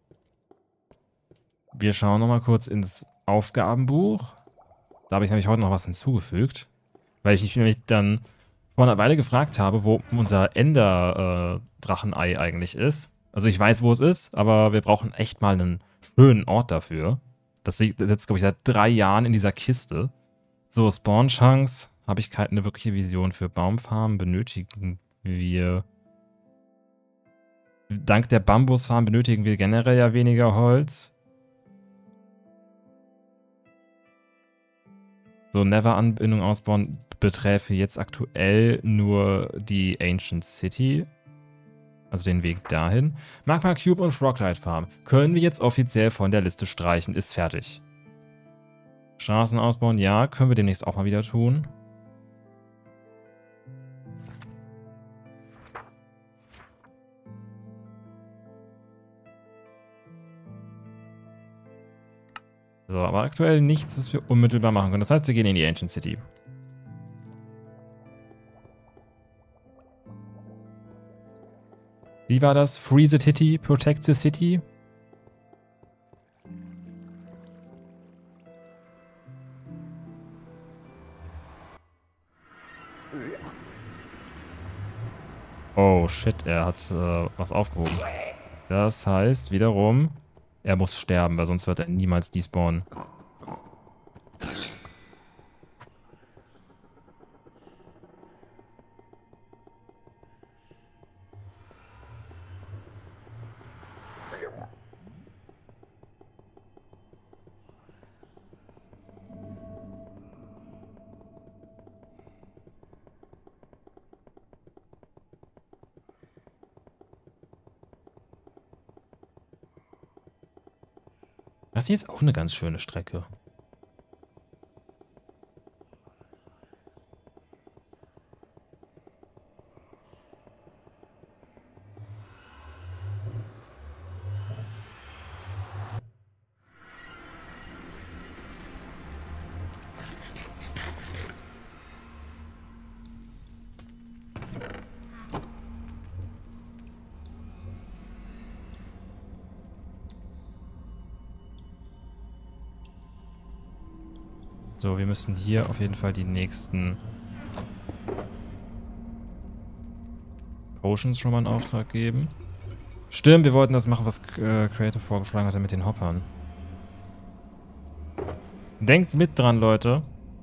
Wir schauen nochmal kurz ins Aufgabenbuch. Da habe ich nämlich heute noch was hinzugefügt, weil ich mich nämlich dann vor einer Weile gefragt habe, wo unser Ender-Drachenei eigentlich ist. Also ich weiß, wo es ist, aber wir brauchen echt mal einen schönen Ort dafür. Das sitzt, glaube ich, seit 3 Jahren in dieser Kiste. So, Spawn-Chunks habe ich keine wirkliche Vision für. Baumfarmen benötigen wir. Dank der Bambusfarm benötigen wir generell ja weniger Holz. So, Never-Anbindung ausbauen beträfe jetzt aktuell nur die Ancient City. Also den Weg dahin. Magma Cube und Froglight Farm können wir jetzt offiziell von der Liste streichen. Ist fertig. Straßen ausbauen, ja. Können wir demnächst auch mal wieder tun. So, aber aktuell nichts, was wir unmittelbar machen können. Das heißt, wir gehen in die Ancient City. Wie war das? Free the City, protect the City? Oh shit, er hat was aufgehoben. Das heißt wiederum, er muss sterben, weil sonst wird er niemals despawnen. Das hier ist auch eine ganz schöne Strecke. So, wir müssen hier auf jeden Fall die nächsten Potions schon mal in Auftrag geben. Stimmt, wir wollten das machen, was Creative vorgeschlagen hatte mit den Hoppern. Denkt mit dran, Leute.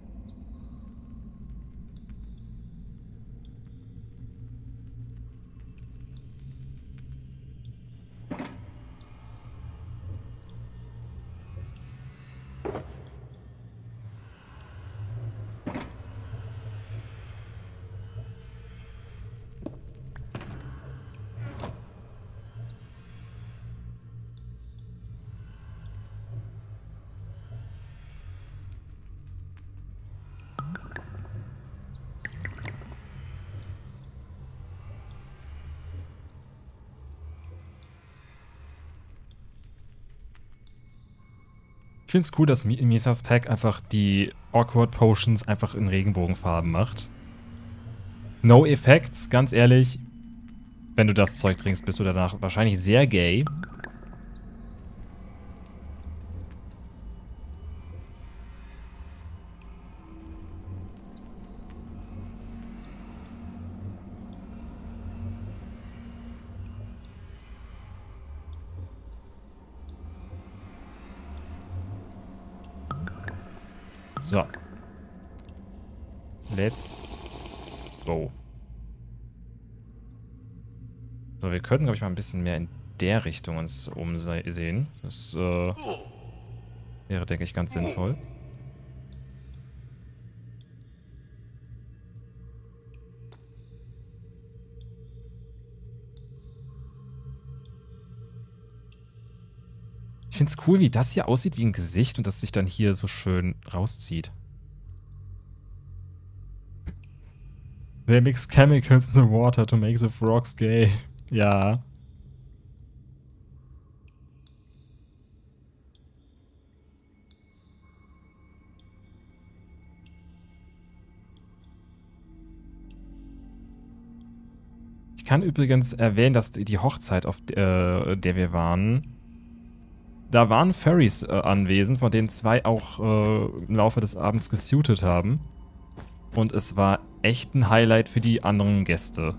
Ich finde es cool, dass Misas Pack einfach die Awkward Potions einfach in Regenbogenfarben macht. No Effects, ganz ehrlich. Wenn du das Zeug trinkst, bist du danach wahrscheinlich sehr gay. So. Let's go. So, wir könnten, glaube ich, mal ein bisschen mehr in der Richtung uns umsehen. Das wäre, denke ich, ganz sinnvoll. Ich finde es cool, wie das hier aussieht wie ein Gesicht und das sich dann hier so schön rauszieht. They mix chemicals in the water to make the frogs gay. Ja. Ich kann übrigens erwähnen, dass die Hochzeit, auf der wir waren, da waren Furries anwesend, von denen 2 auch im Laufe des Abends gesuited haben. Und es war echt ein Highlight für die anderen Gäste.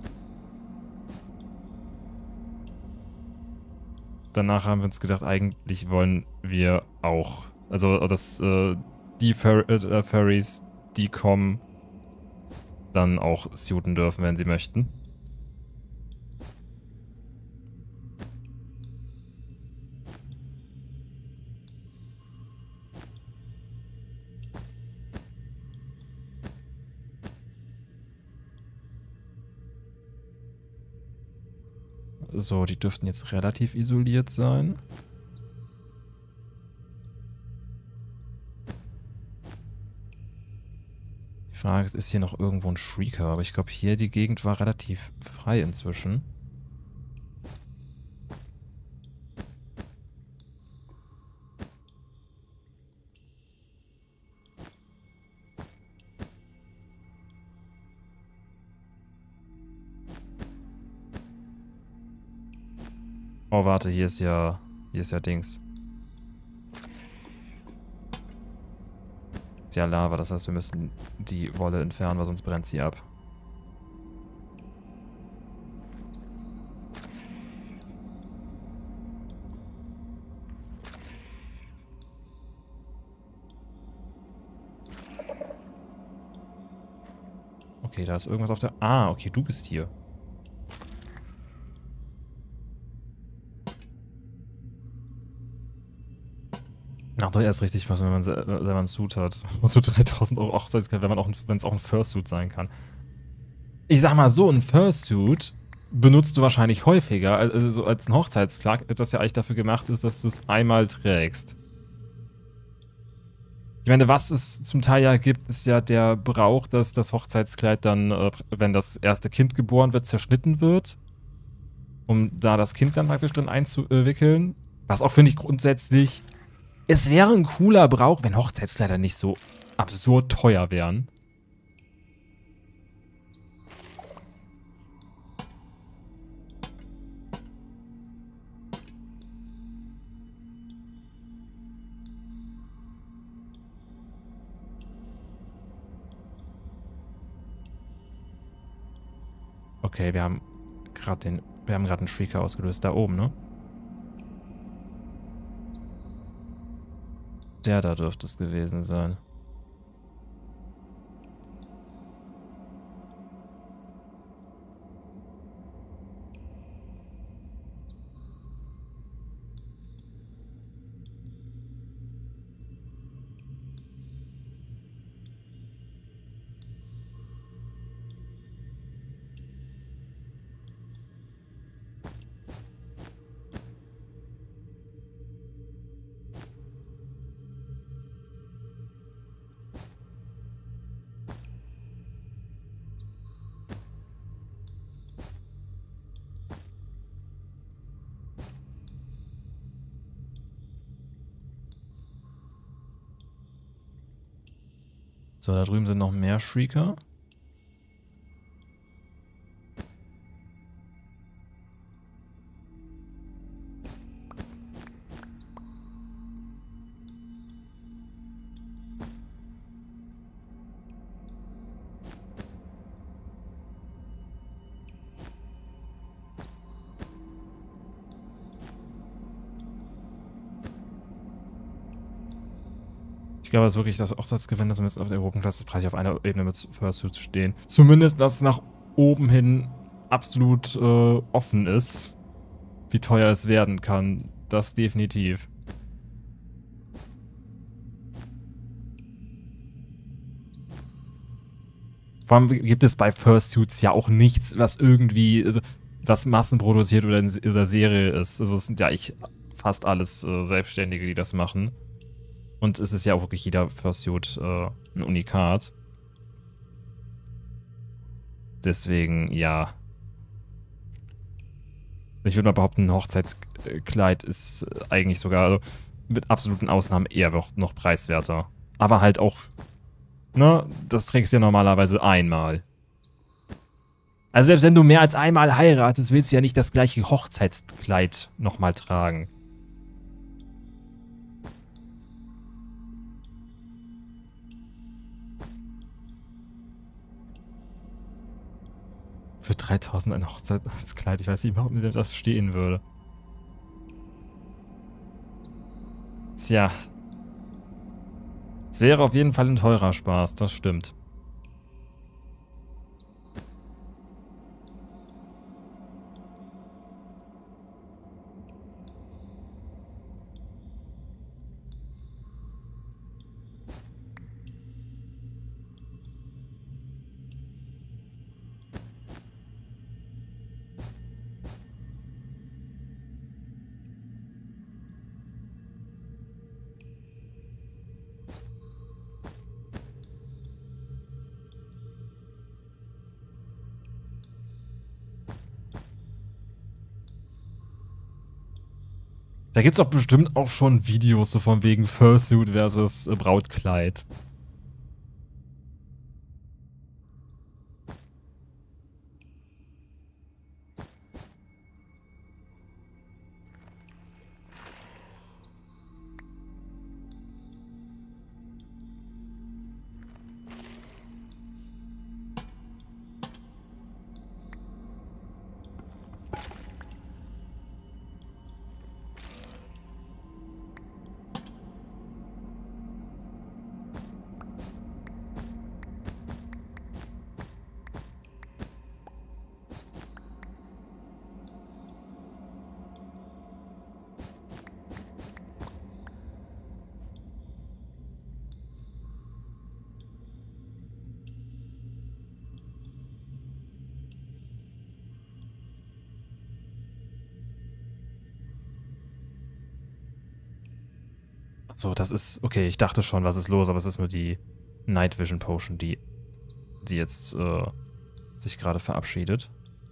Danach haben wir uns gedacht, eigentlich wollen wir auch, also dass die Furries, die kommen, dann auch suiten dürfen, wenn sie möchten. So, die dürften jetzt relativ isoliert sein. Die Frage ist, ist hier noch irgendwo ein Shrieker? Aber ich glaube, hier die Gegend war relativ frei inzwischen. Oh, warte, hier ist ja Dings. Ist ja Lava, das heißt, wir müssen die Wolle entfernen, weil sonst brennt sie ab. Okay, da ist irgendwas auf der... Ah, okay, du bist hier. Ach doch, erst richtig was, wenn man selber einen Suit hat. Und so 3000 Euro Hochzeitskleid, wenn es auch ein Fursuit sein kann. Ich sag mal so, ein Fursuit benutzt du wahrscheinlich häufiger, also so als ein Hochzeitskleid, das ja eigentlich dafür gemacht ist, dass du es einmal trägst. Ich meine, was es zum Teil ja gibt, ist ja der Brauch, dass das Hochzeitskleid dann, wenn das erste Kind geboren wird, zerschnitten wird, um da das Kind dann praktisch drin einzuwickeln. Was auch, finde ich, grundsätzlich... Es wäre ein cooler Brauch, wenn Hochzeitskleider nicht so absurd teuer wären. Okay, wir haben gerade einen Shrieker ausgelöst. Da oben, ne? Der da dürfte es gewesen sein. So, da drüben sind noch mehr Shrieker. Ich glaube, es ist wirklich das Hochzeitsgewinn, dass wir jetzt auf der Gruppenklasse-Preis auf einer Ebene mit Fursuits stehen. Zumindest, dass es nach oben hin absolut offen ist, wie teuer es werden kann. Das definitiv. Vor allem gibt es bei Fursuits ja auch nichts, was irgendwie, also, was massenproduziert oder Serie ist. Also es sind ja eigentlich fast alles Selbstständige, die das machen. Und es ist ja auch wirklich jeder Fursuit ein Unikat. Deswegen, ja. Ich würde mal behaupten, ein Hochzeitskleid ist eigentlich sogar, also mit absoluten Ausnahmen eher noch preiswerter. Aber halt auch, ne, das trägst du ja normalerweise einmal. Also selbst wenn du mehr als einmal heiratest, willst du ja nicht das gleiche Hochzeitskleid nochmal tragen. Für 3000 ein Hochzeitskleid. Ich weiß nicht, warum mir das stehen würde. Tja. Es wäre auf jeden Fall ein teurer Spaß, das stimmt. Da gibt's doch bestimmt auch schon Videos so von wegen Fursuit versus Brautkleid. So, das ist... Okay, ich dachte schon, was ist los, aber es ist nur die Night Vision Potion, die jetzt sich gerade verabschiedet.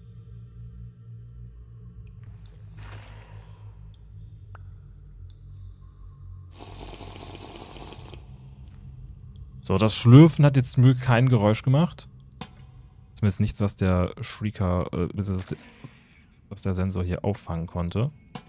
So, das Schlürfen hat jetzt zum Glück kein Geräusch gemacht. Zumindest nichts, was der Shrieker, was der Sensor hier auffangen konnte.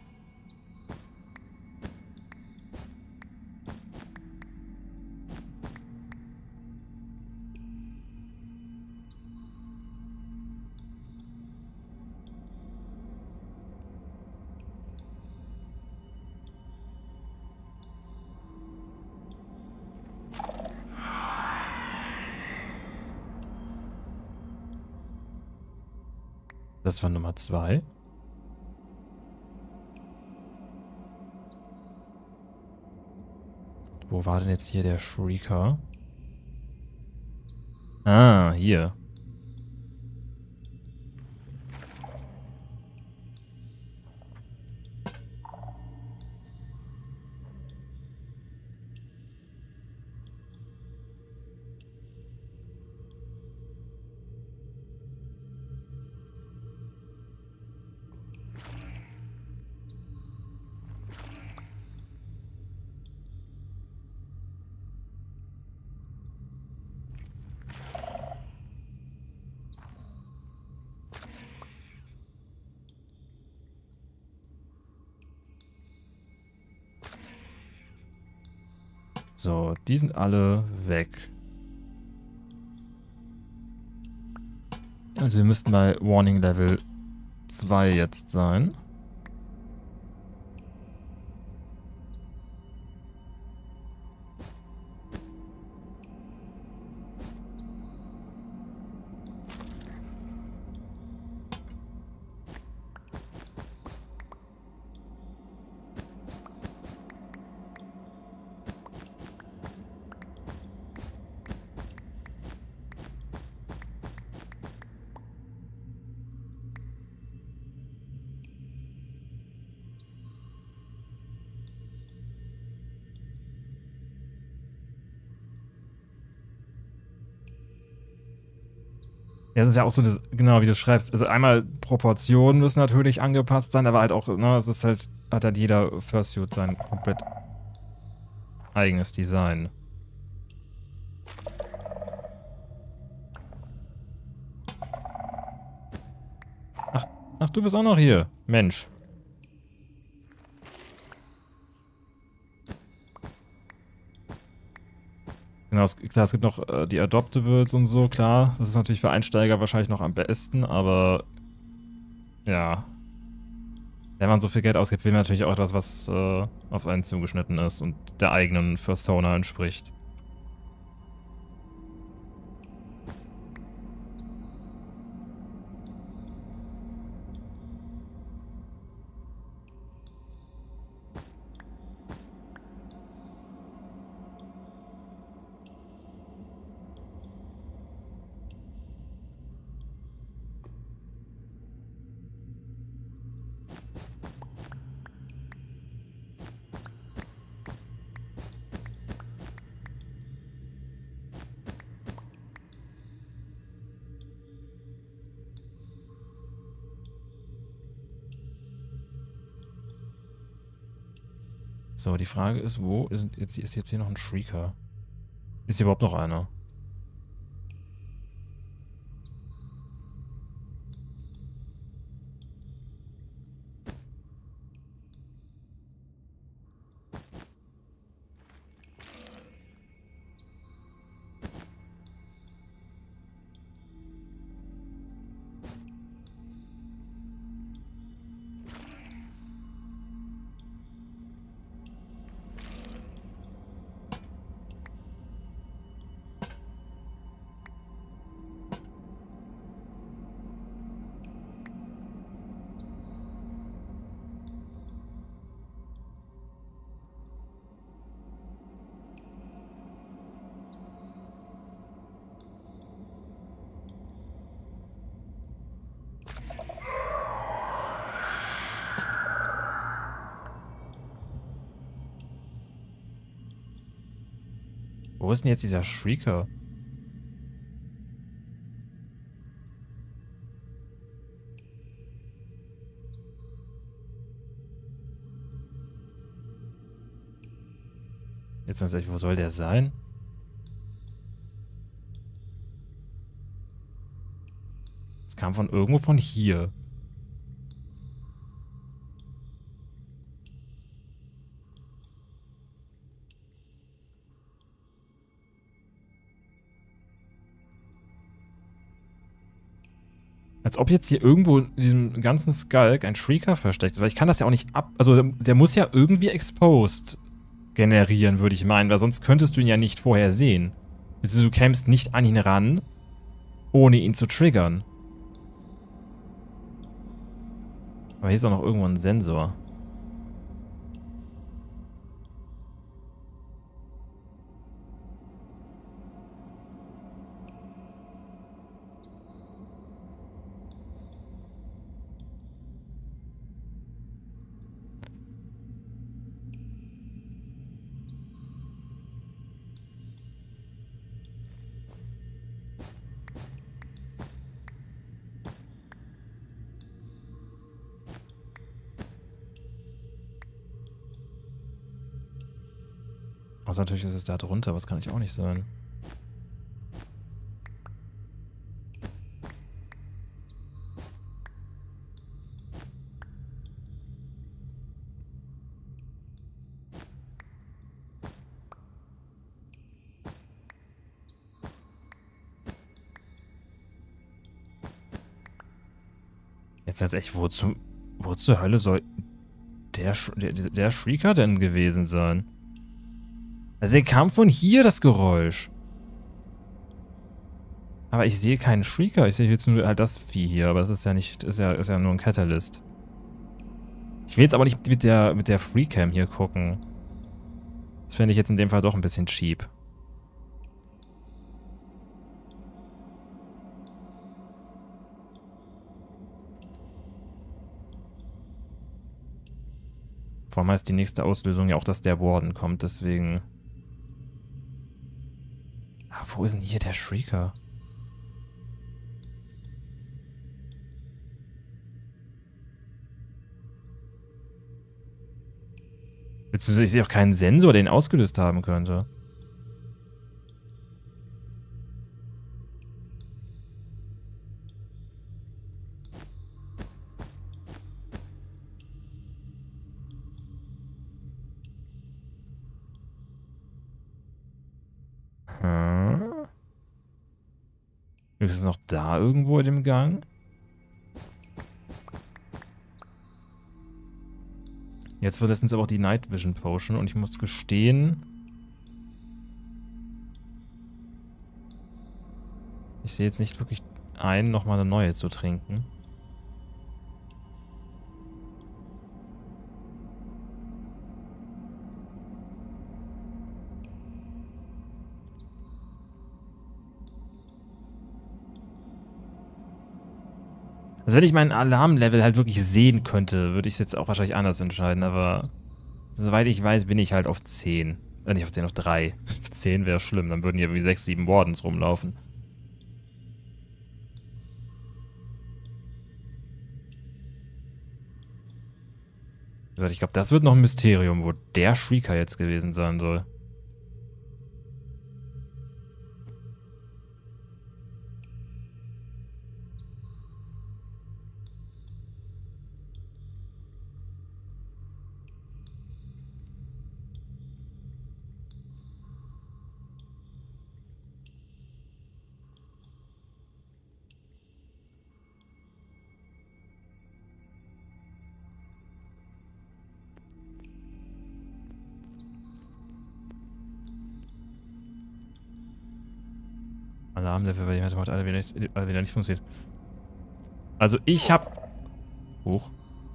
Das war Nummer 2. Wo war denn jetzt hier der Shrieker? Ah, hier. So, die sind alle weg. Also wir müssten bei Warning Level 2 jetzt sein. Ja, sind ja auch so, genau wie du schreibst. Also einmal Proportionen müssen natürlich angepasst sein, aber halt auch, ne, es ist halt, hat halt jeder Fursuit sein komplett eigenes Design. Ach, du bist auch noch hier. Mensch. Genau, klar, es gibt noch die Adoptables und so, klar. Das ist natürlich für Einsteiger wahrscheinlich noch am besten, aber ja. Wenn man so viel Geld ausgibt, will man natürlich auch etwas, was auf einen zugeschnitten ist und der eigenen Persona entspricht. So, die Frage ist, wo ist jetzt hier noch ein Shrieker? Ist hier überhaupt noch einer? Wo ist denn jetzt dieser Shrieker? Jetzt ganz ehrlich, wo soll der sein? Es kam von irgendwo von hier. Als ob jetzt hier irgendwo in diesem ganzen Skulk ein Shrieker versteckt ist. Weil ich kann das ja auch nicht ab... Also der muss ja irgendwie exposed generieren, würde ich meinen. Weil sonst könntest du ihn ja nicht vorher sehen. Also du kämst nicht an ihn ran, ohne ihn zu triggern. Aber hier ist auch noch irgendwo ein Sensor. Also natürlich ist es da drunter, aber das kann ich auch nicht sein. Jetzt echt, wo zur Hölle soll der Shrieker denn gewesen sein? Also der kam von hier, das Geräusch. Aber ich sehe keinen Shrieker. Ich sehe jetzt nur halt das Vieh hier, aber das ist ja nicht, ist ja nur ein Catalyst. Ich will jetzt aber nicht mit der Freecam hier gucken. Das fände ich jetzt in dem Fall doch ein bisschen cheap. Vor allem heißt die nächste Auslösung ja auch, dass der Warden kommt, deswegen... Ah, wo ist denn hier der Shrieker? Beziehungsweise ich sehe auch keinen Sensor, der ihn ausgelöst haben könnte. Hm. Ist es noch da irgendwo in dem Gang? Jetzt verlässt uns aber auch die Night Vision Potion und ich muss gestehen, ich sehe jetzt nicht wirklich ein, nochmal eine neue zu trinken. Also wenn ich meinen Alarmlevel halt wirklich sehen könnte, würde ich es jetzt auch wahrscheinlich anders entscheiden, aber soweit ich weiß, bin ich halt auf 10. Nicht auf 10, auf 3. Auf 10 wäre schlimm, dann würden hier wie 6, 7 Wardens rumlaufen. Wie gesagt, ich glaube, das wird noch ein Mysterium, wo der Shrieker jetzt gewesen sein soll. Alarmlevel bei dem hat alle wieder nicht funktioniert. Also ich hab... Hoch.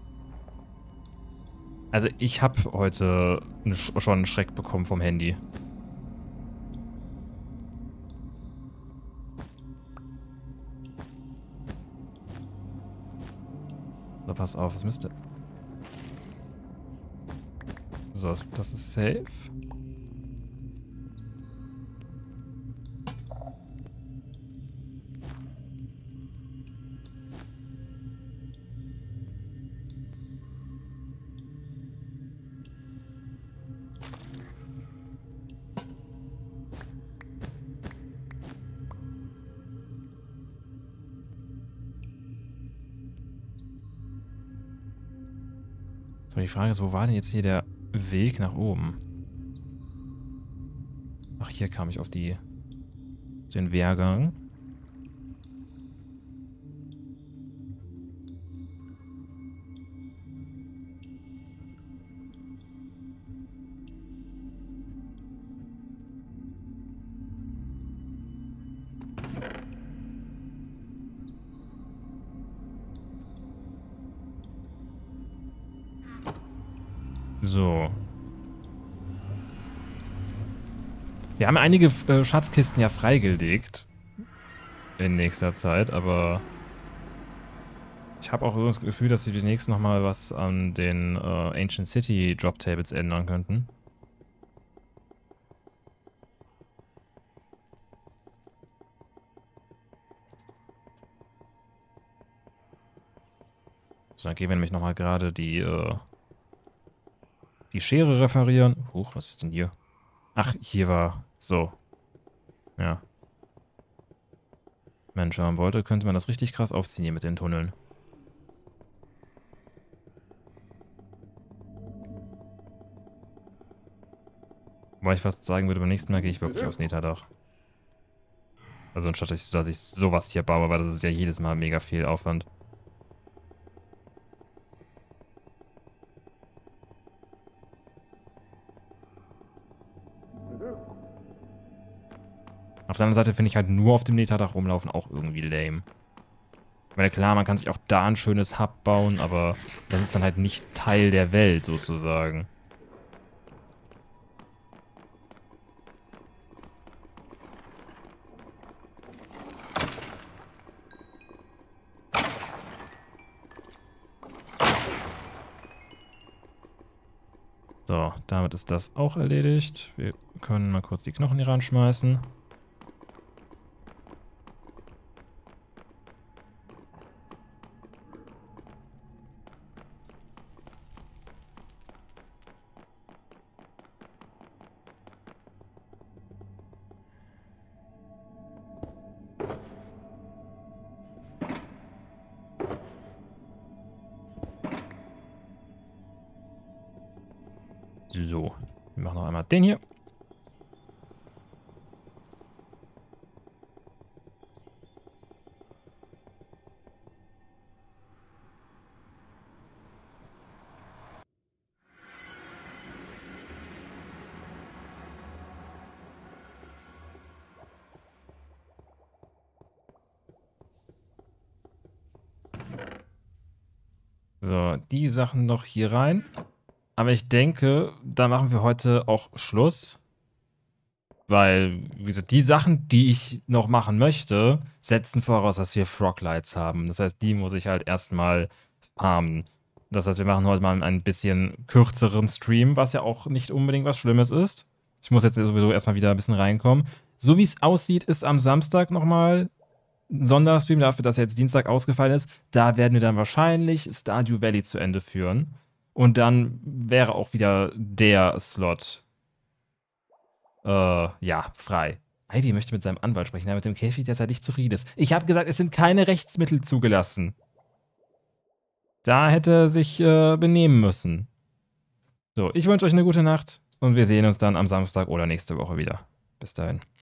Also ich hab heute schon einen Schreck bekommen vom Handy. So, pass auf, was müsste... So, das ist safe. So, die Frage ist, wo war denn jetzt hier der Weg nach oben? Ach, hier kam ich auf den Wehrgang. So. Wir haben einige Schatzkisten ja freigelegt. In nächster Zeit, aber ich habe auch das Gefühl, dass sie demnächst nochmal was an den Ancient City Drop Tables ändern könnten. So, dann gehen wir nämlich nochmal gerade die Schere reparieren. Huch, was ist denn hier? Ach, hier war... So. Ja. Mensch, wenn man wollte, könnte man das richtig krass aufziehen hier mit den Tunneln. Wobei ich fast sagen würde, beim nächsten Mal gehe ich wirklich aufs Neterdach. Also anstatt dass ich sowas hier baue, weil das ist ja jedes Mal mega viel Aufwand. Auf der anderen Seite finde ich halt nur auf dem Neterdach rumlaufen auch irgendwie lame. Ich meine, klar, man kann sich auch da ein schönes Hub bauen, aber das ist dann halt nicht Teil der Welt sozusagen. So, damit ist das auch erledigt. Wir können mal kurz die Knochen hier ranschmeißen. So, wir machen noch einmal den hier. So, die Sachen noch hier rein. Aber ich denke, da machen wir heute auch Schluss. Weil, wie gesagt, die Sachen, die ich noch machen möchte, setzen voraus, dass wir Froglights haben. Das heißt, die muss ich halt erstmal farmen. Das heißt, wir machen heute mal einen bisschen kürzeren Stream, was ja auch nicht unbedingt was Schlimmes ist. Ich muss jetzt sowieso erstmal wieder ein bisschen reinkommen. So wie es aussieht, ist am Samstag nochmal ein Sonderstream dafür, dass jetzt Dienstag ausgefallen ist. Da werden wir dann wahrscheinlich Stardew Valley zu Ende führen. Und dann wäre auch wieder der Slot ja, frei. Ivy möchte mit seinem Anwalt sprechen, der mit dem Käfig derzeit nicht zufrieden ist. Ich habe gesagt, es sind keine Rechtsmittel zugelassen. Da hätte er sich benehmen müssen. So, ich wünsche euch eine gute Nacht und wir sehen uns dann am Samstag oder nächste Woche wieder. Bis dahin.